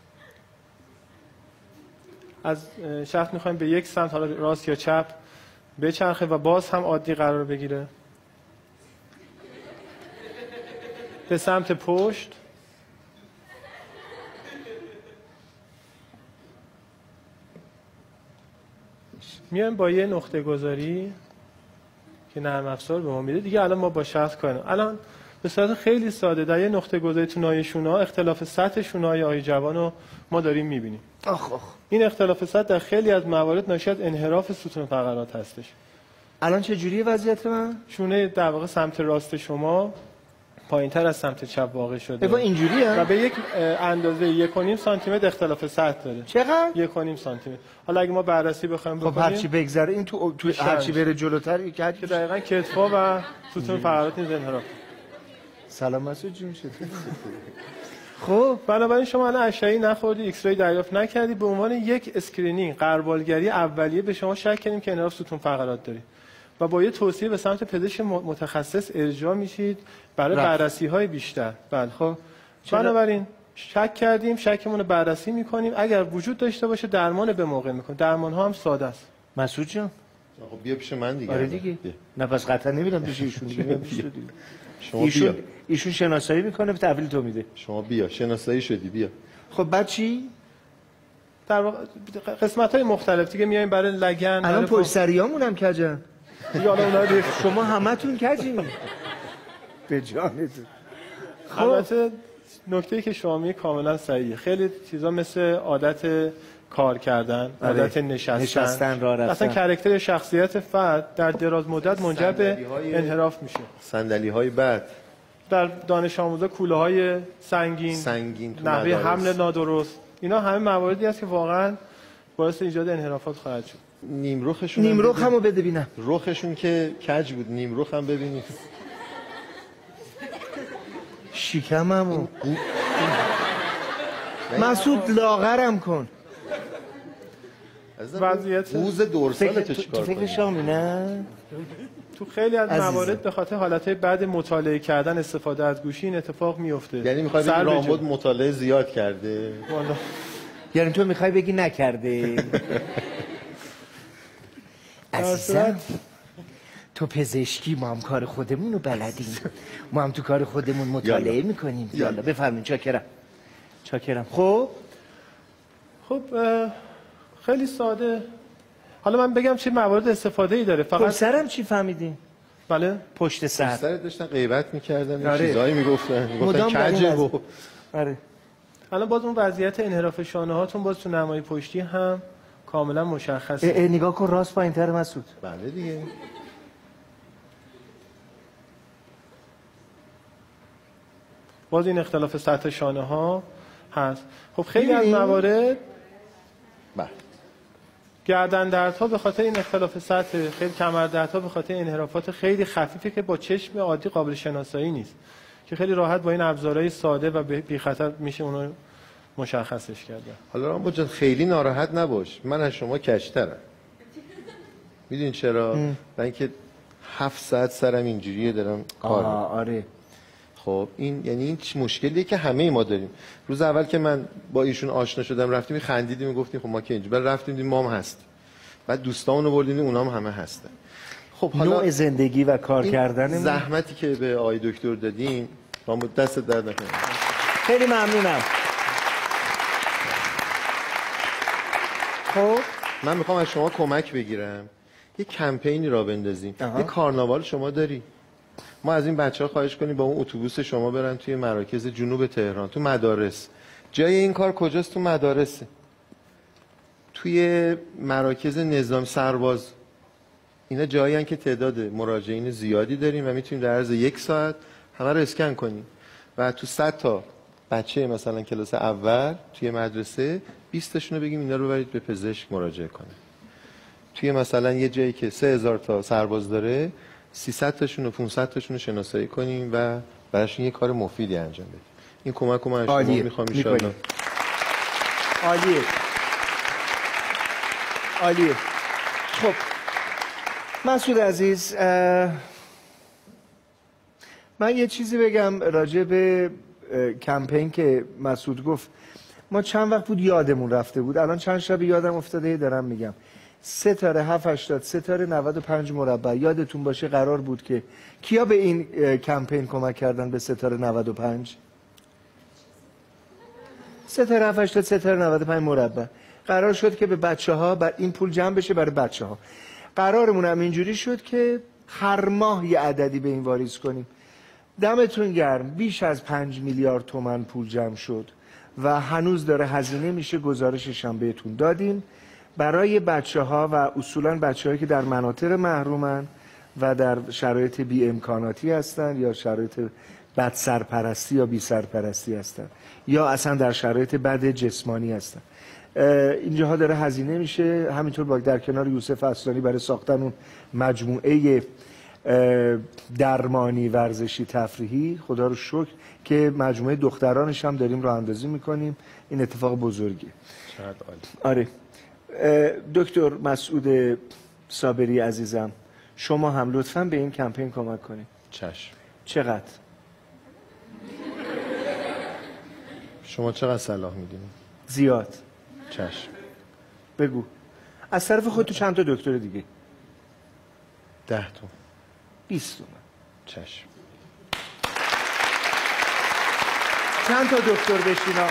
از شخص می‌خوایم به یک سمت، حالا راست یا چپ، بچرخه و باز هم عادی قرار بگیره. به سمت پشت. میایم با یه نقطه گذاری که نرم افزار به ما میده دیگه. الان ما با شخص کنیم. الان به صورت خیلی ساده در یه نقطه گذاری تو ناحیه شونه‌ها اختلاف سطح شونه‌های آقای جوان رو ما داریم میبینیم. این اختلاف سطح در خیلی از موارد ناشی از انحراف ستون فقرات هستش. الان چه جوریه وضعیت من؟ شونه در واقع سمت راست شما پایین‌تر از سمت چپ واقع شده. با اینجوریه و به یک اندازه 1.5 سانتی متر اختلاف سطح داره. چقدر؟ 1.5 سانتی متر. حالا اگه ما بررسی بخوایم بکنیم، خب هرچی بگذره این تو هرچی بره جلوتر که دقیقاً کتفا و ستون فقرات نیز انحراف. سلام مسعود جون شد. خب بنابراین شما الان اشعه‌ای نخوردی، ایکس ری دریافت نکردی، به عنوان یک اسکرینینگ غربالگری اولیه به شما شک کردیم که انحراف ستون فقرات داری و با یه توصیه به سمت پزشک متخصص ارجاع میشید برای بررسی‌های بیشتر. بله خب بنابراین شک کردیم، شکمون رو بررسی می‌کنیم، اگر وجود داشته باشه درمان به موقع می‌کنیم. درمان‌ها هم ساده است. مسعود جان خب بیا پیش من دیگه. آره دیگه. نه پس قطعا نمیرم پیش ایشون دیگه. شما بیا. ایشون شناسایی میکنه به تحویل تو میده. شما بیا شناسایی شدی بیا. خب بعد چی؟ در واقع قسمت‌های مختلف دیگه میایم برای لگن. الان پشت سریامون هم کجن. شما همتون کجین. به جانتون. البته نکته که شما میگی کاملا صحیحه. خیلی چیزا مثل عادت کار کردن، عادت نشستن راه رفتن، اصلا کاراکتر شخصیت فرد در دراز مدت منجر به انحراف میشه. صندلی‌های بد در دانش آموزا، کوله‌های سنگین نحوه حمل نادرست، اینا همه مواردی است که واقعا باعث ایجاد انحرافات خواهد شد. نیم رخ همو بده ببینم. رخشون که کج بود، نیم رخ هم ببینید. شکممو مسعود لاغرم کن. وضعیت قوز دورسالتو چیکار کنی؟ فکر شامی نه؟ تو خیلی از موارد به خاطر حالتهای بعد مطالعه کردن، استفاده از گوشی این اتفاق میفته. یعنی میخوای بگی رامبد مطالعه زیاد کرده؟ والا یعنی تو میخوای بگی نکرده؟ عزیزم تو پزشکی، ما هم کار خودمون رو بلدیم، ما هم تو کار خودمون مطالعه میکنیم. یالا بفرمین. چاکرم. خب خیلی ساده. حالا من بگم چه موارد استفاده ای داره. فقط پشت سرم چی فهمیدین؟ بله پشت سر داشتن غیبت میکردن، چیزایی میگفتن کجه و الان باز اون وضعیت انحراف شانه هاتون باز تو نمای پشتی هم کاملا مشخصه. نگاه کن راست پایین‌تر مسعود. بله دیگه. باز این اختلاف سطح شانه ها هست. خب خیلی از موارد گردن دردها به خاطر این اختلاف سطح، خیلی کمر دردها به خاطر انحرافات خیلی خفیفی که با چشم عادی قابل شناسایی نیست، که خیلی راحت با این ابزارهای ساده و بی خطر میشه اونو مشخصش کرد. حالا رامبد جان خیلی ناراحت نباش، من از شما کشترم. میدونین چرا؟ برای اینکه 7 ساعت سرم اینجوریه دارم کار. آره. خب این یعنی این مشکلیه که همه ما داریم. روز اول که من با ایشون آشنا شدم رفتیم خندیدیم و گفتیم خب ما که اینجا رفتیم دیدیم ما هم هستیم. بعد دوستامونو بردیم اونام همه هستن. خب حالا نوع زندگی و کار کردن زحمتی که به آقای دکتر دادیم، رامبد دست درد نکنه. خیلی ممنونم. خب من میخوام از شما کمک بگیرم، یه کمپینی را بندازیم. یه کارناوال شما داری، ما از این بچه‌ها خواهش کنیم با اون اتوبوس شما برن توی مراکز جنوب تهران، تو مدارس. جای این کار کجاست؟ تو مدارسه، توی مراکز نظام سرباز. اینا جایی هستن که تعداد مراجعین زیادی داریم و میتونیم در عرض 1 ساعت همه رو اسکن کنیم و تو 100 تا بچه مثلا کلاس اول توی مدرسه 20 تاشون رو بگیم اینا رو برید به پزشک مراجعه کنه. توی مثلا یه جایی که 3000 تا سرباز داره 300 تاشون و 500 تاشون رو شناسایی کنیم و براشون یه کار مفیدی انجام بدیم. این کمک رو من از شما میخوام ان شاء الله. عالیه. خب مسعود عزیز، من یه چیزی بگم راجع به کمپین که مسعود گفت. ما چند وقت بود یادمون رفته بود، الان چند شب یادم افتاده دارم میگم. ستاره 780 ستاره 95 مربع. یادتون باشه قرار بود که کیا به این کمپین کمک کردن به ستاره 95؟ ستاره 780 ستاره 95 مربع. قرار شد که به بچه‌ها این پول جمع بشه برای بچه‌ها. قرارمون هم اینجوری شد که هر ماه یه عددی به این واریز کنیم. دمتون گرم، بیش از 5 میلیارد تومان پول جمع شد و هنوز داره هزینه میشه. گزارشش هم بهتون دادیم برای بچه‌ها و اصولاً بچه‌هایی که در مناطق محرومن و در شرایط بی امکاناتی هستن یا شرایط بد سرپرستی یا بی سرپرستی هستن یا اصلا در شرایط بد جسمانی هستن. اینجاها داره هزینه میشه. همینطور با در کنار یوسف اصلانی برای ساختن اون مجموعه درمانی ورزشی تفریحی، خدا رو شکر که مجموعه دخترانش هم داریم راه اندازی میکنیم. این اتفاق بزرگیه. آره دکتر مسعود صابری عزیزم، شما هم لطفاً به این کمپین کمک کنید. چشم. چقدر؟ شما چقدر صلاح میدونید؟ زیاد. چشم. بگو. از طرف خود تو چند تا دکتر دیگه؟ 10 تومن. 20 تومن. چشم. چند تا دکتر بشینا؟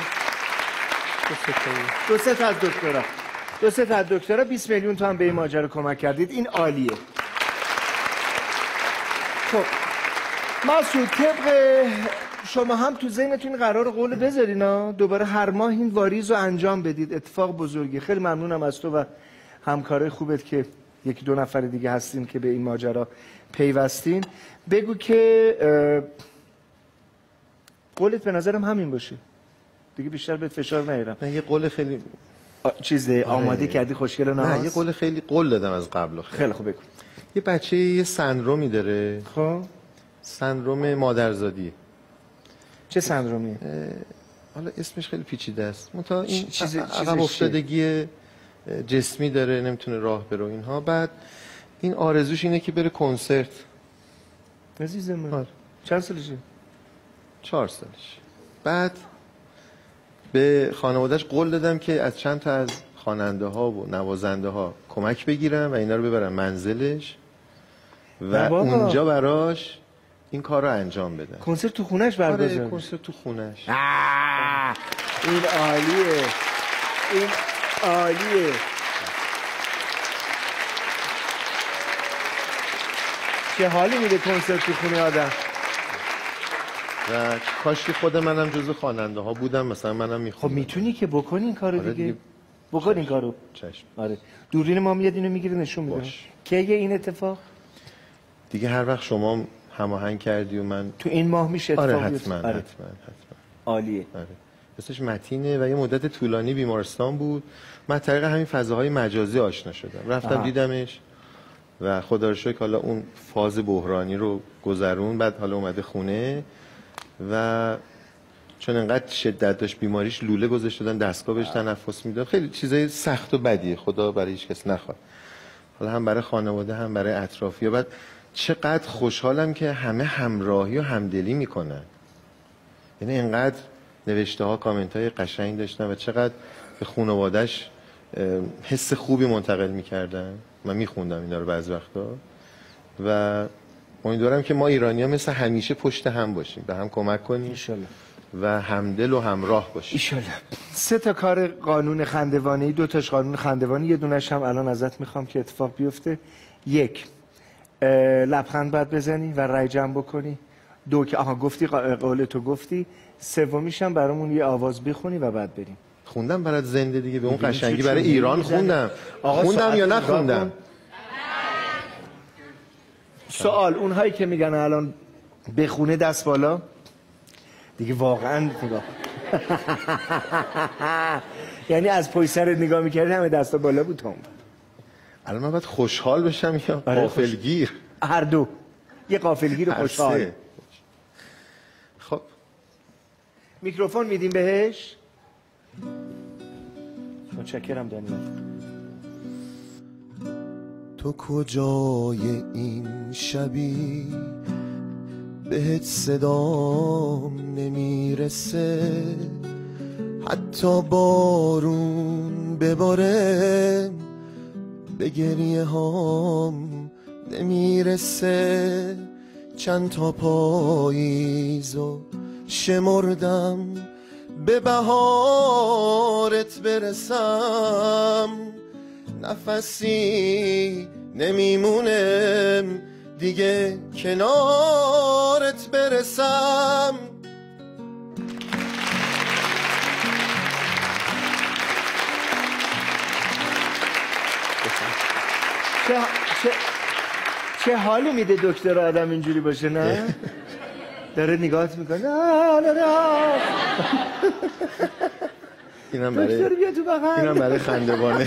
2 تا از دکترها. 2 تا از دکترها 20 میلیون تومان به این ماجرا کمک کردید. این عالیه. خب مسعود، طبق شما هم تو ذهنتون قرار قول بذارین ها، دوباره هر ماه این واریز رو انجام بدید. اتفاق بزرگی. خیلی ممنونم از تو و همکارای خوبت که یکی دو نفر دیگه هستین که به این ماجرا پیوستین. بگو که قولت به نظرم همین باشه دیگه، بیشتر بهت فشار نیارم. من یه قول خیلی چیزه آماده کردی خوشگل ناز؟ نه یه قول خیلی قول دادم از قبل. خیلی خوب. بگو. یه بچه یه سندرومی داره. خب سندروم مادرزادی. چه سندرومی؟ حالا اسمش خیلی پیچیده است. منتها این عقب افتادگی جسمی داره، نمیتونه راه بره اینها. بعد این آرزوش اینه که بره کنسرت. عزیزم من چند سالشه؟ 4 سالش. بعد به خانواده‌اش قول دادم که از چند تا از خواننده ها و نوازنده ها کمک بگیرم و اینا رو ببرم منزلش و اونجا براش این کار رو انجام بدم. کنسرت تو خونش برگزار؟ آره کنسرت تو خونش. این عالیه، این عالیه. چه حالی میده کنسرت تو خونه آدم. و کاش که خود منم جزو خواننده ها بودم، مثلا منم میخوام. خب میتونی که بکنی این کارو دیگه. بکن این کارو. چشم. آره دوربین ما میاد اینو میگیره نشون میده. کی این اتفاق دیگه هر وقت شما هماهنگ کردی و من تو این ماه میشه اتفاق. آره حتما. عالیه. آره اسمش متینه و یه مدت طولانی بیمارستان بود. من طریق همین فضاهای مجازی آشنا شدم، رفتم دیدمش و خدا رو شکر حالا اون فاز بحرانی رو گذرون. بعد حالا اومده خونه و چون انقدر شدت داشت بیماریش لوله گذاشته دادن، دستگاه بهش تنفس میداد. خیلی چیزای سخت و بدیه، خدا برای هیچ کس نخواد، حالا هم برای خانواده هم برای اطرافیان. بعد چقدر خوشحالم که همه همراهی و همدلی میکنن، یعنی انقدر نوشته ها کامنت های قشنگ داشتن و چقدر به خانواده‌اش حس خوبی منتقل میکردن. من میخوندم اینا رو بعض وقتا و امیدوارم که ما ایرانی‌ها مثل همیشه پشت هم باشیم، به هم کمک کنیم انشالله و همدل و همراه باشیم انشالله. 3 تا کار قانون خندوانی، 2 تاش قانون خندوانی، یه دونش هم الان ازت میخوام که اتفاق بیفته. 1 لبخند باید بزنی و رای جمع بکنی. 2 که گفتی قولتو گفتی. 3میش هم برامون یه آواز بخونی و بعد بریم. خوندم برات زنده دیگه، به اون قشنگی برای ایران خوندم. خوندم یا نخوندم؟ سوال اونهایی که میگن الان بخونه دست بالا دیگه، واقعا نگاه یعنی از پشت سرت نگاه میکردی همه دستا بالا بود هم. الان من باید خوشحال بشم یا غافلگیر؟ هر دو. یه غافلگیر و خوشحال. خب میکروفون میدیم بهش. متشکرم دانیال. تو کجای این شبی بهت صدام نمیرسه، حتی بارون بباره به گریه هام نمیرسه. چند تا پاییزو شمردم به بهارت برسم، نفسی نمیمونه دیگه کنارت برسم. چه حالی میده دکتر آدم اینجوری باشه نه؟ داره نگاهت میکنه. نه اینم برای خندوانه.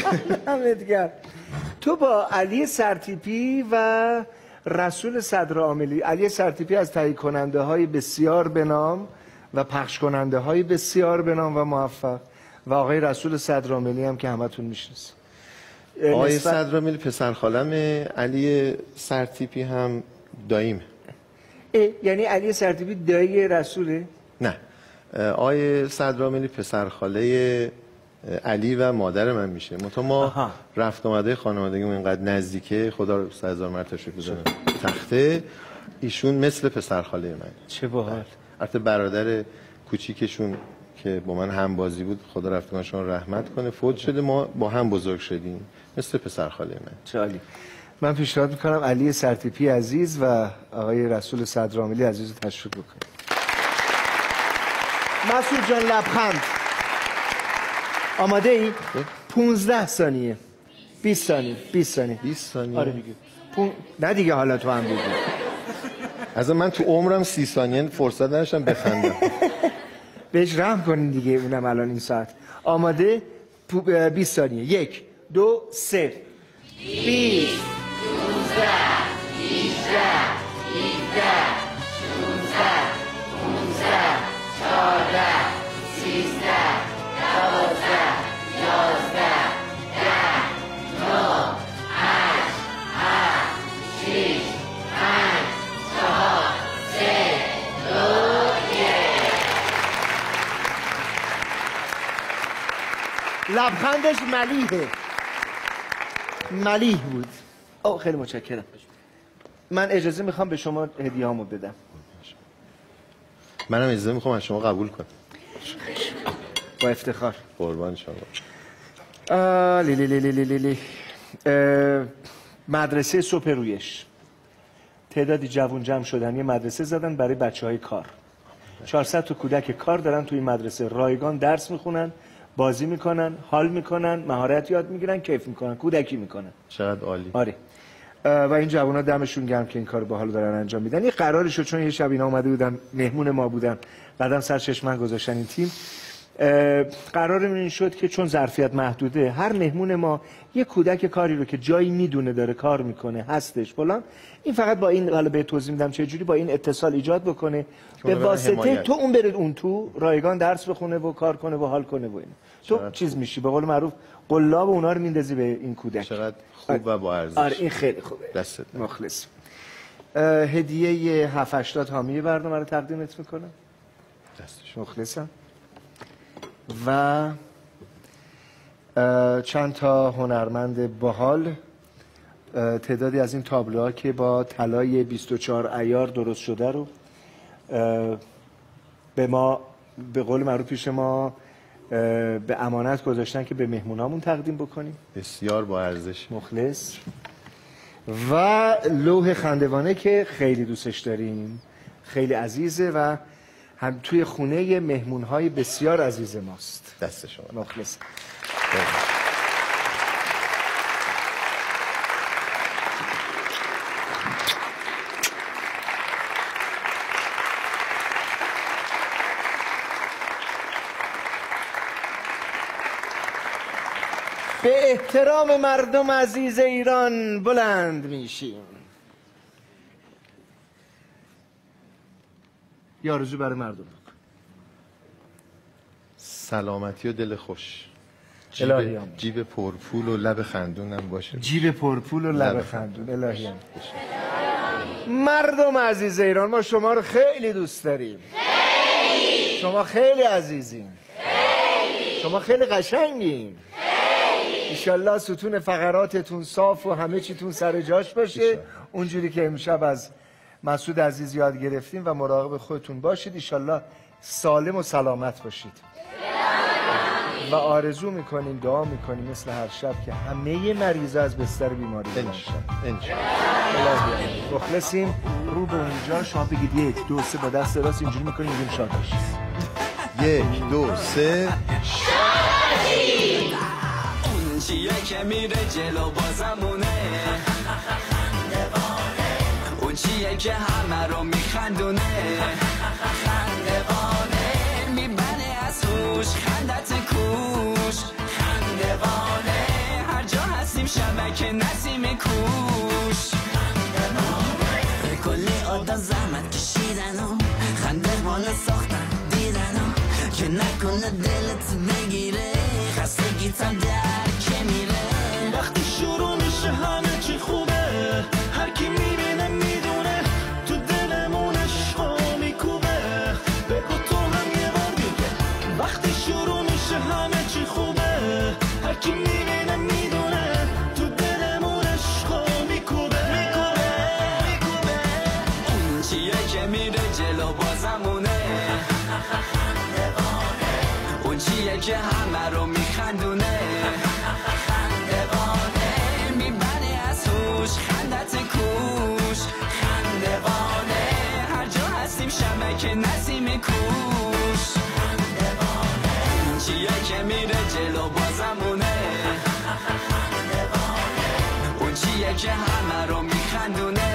تو با علی سرتیپی و رسول صدرعاملی، علی سرتیپی از تهیه کننده های بسیار بنام و پخش کننده های بسیار بنام و موفق و آقای رسول صدرعاملی هم که همتون میشناسید. آقای صدرعاملی پسر خالم، علی سرتیپی هم داییمه. یعنی علی سرتیپی دایی رسوله؟ نه، آقای صدرعاملی پسر خاله علی و مادر من میشه. ما رفت آمده خانوادگیمون اینقدر نزدیکه، خدا رو 100,000 مرتبه تشریف بزنه تخته. ایشون مثل پسر خاله من. چه باحال. البته برادر کوچیکشون که با من هم بازی بود، خدا رفتگانشون رحمت کنه، فوت شده. ما با هم بزرگ شدیم، مثل پسر خاله من. چه عالی. من پیشنهاد میکنم علی سرتیپی عزیز و آقای رسول صدرعاملی عزیز رو تشریف بکنید. مسعود جان لبخند. آماده ای؟ 15 ثانیه 20 ثانیه 20 ثانیه 20 ثانیه. آره دیگه نه دیگه حالا تو هم بگو. از من تو عمرم 30 ثانیه فرصت نداشتم بخندم. بهش رحم کنین دیگه، اونم الان این ساعت. آماده 20 ثانیه 1 2 3 20 19 18 17 16 15 14 13 12 11 10 9 8 7 6 5 4 3 2 1 لبخندش ملیحه، ملیح بود. او خیلی متشکرم. من اجازه میخوام به شما هدیه‌هامو بدم. منم اجازه میخوام از شما قبول کنم. با افتخار. قربان شما. مدرسه صبح رویش تعدادی جوون جمع شدن، یه مدرسه زدن برای بچه‌های کار. 400 تا کودک کار دارن توی این مدرسه، رایگان درس میخونن، بازی میکنن، حال میکنن، مهارت یاد میگیرن، کیف میکنن، کودکی میکنن. چقدر عالی. آره. و این جوونا دمشون گرم که این کارو باحال دارن انجام میدن. یه قراری شد چون یه شب اینا اومده بودن مهمون ما بودن، بعدم سر چشمن گذاشتن این تیم. قرارمون این شد که چون ظرفیت محدوده، هر مهمون ما یه کودک کاری رو که جایی میدونه داره کار میکنه هستش فلان، این فقط با این، حالا به توضیح میدم چه جوری، با این اتصال ایجاد بکنه به واسطه تو اون بره اون تو رایگان درس بخونه و کار کنه و حال کنه و این تو چیز میشی، به قول معروف قلاب اونا رو میندازی به این کودک. چقدر خوب و با ارزش. آره این خیلی خوبه. دستت مخلص. هدیه 7-80 حامی برنامه رو تقدیمت میکنم. دستش مخلصم. و چند تا هنرمند باحال، تعدادی از این تابلوها که با طلای 24 عیار درست شده رو به ما، به قول معروف پیش ما به امانت گذاشتن که به مهمونامون تقدیم بکنیم. بسیار با ارزش. مخلص. و لوح خندوانه که خیلی دوستش داریم، خیلی عزیزه و هم توی خونه مهمونهای بسیار عزیز ماست. دست شما. مخلص. به احترام مردم عزیز ایران بلند میشیم. یه آرزو برای مردم بکن. سلامتی و دل خوش. جیب پرپول و لب خندونم باشه. جیب پرپول و لب خندون. الهی هم. مردم عزیز ایران، ما شما رو خیلی دوست داریم. خیلی. شما خیلی عزیزین. خیلی. شما خیلی قشنگین. انشالله ستون فقراتتون صاف و همه چیتون سر جاش باشه، اونجوری که امشب از مسعود عزیز یاد گرفتیم و مراقب خودتون باشید. انشالله سالم و سلامت باشید و آرزو میکنیم، دعا میکنیم مثل هر شب که همه مریضا از بستر بیماری باشن. مخلصیم. رو به اونجا شما بگید 1 2 3 با دست راست اینجوری میکنیم، میگیم شاد باشید. 1 2 3 اون چیه که میره جلو بازمونه، اون چیه که همه رو میخندونه، میبنه از هوش خندت کوش، خندوانه هر جا هستیم شبک نسیم کوش، کلی آدم زحمت کشیدن و خنده مال ساختن دیدن و که نکنه دلت بگیره، خستگیت هم در که میره. وقتی شروع میشه همه چی خوبه، هر کی میبینه میدونه تو دلمون عشقا میکوبه. بگو تو هم یه بار دیگه. وقتی شروع میشه همه چی خوبه، هر کی میبینه میدونه تو دلمون عشقا میکوبه. اون چیه که میره جلو بازمونه، اون چیه که همه رو میخندونه، میبنه از هوش خندت کوش، خندوانه هر جا هستیم شبک نسیم کوش. که همه رو میخندونه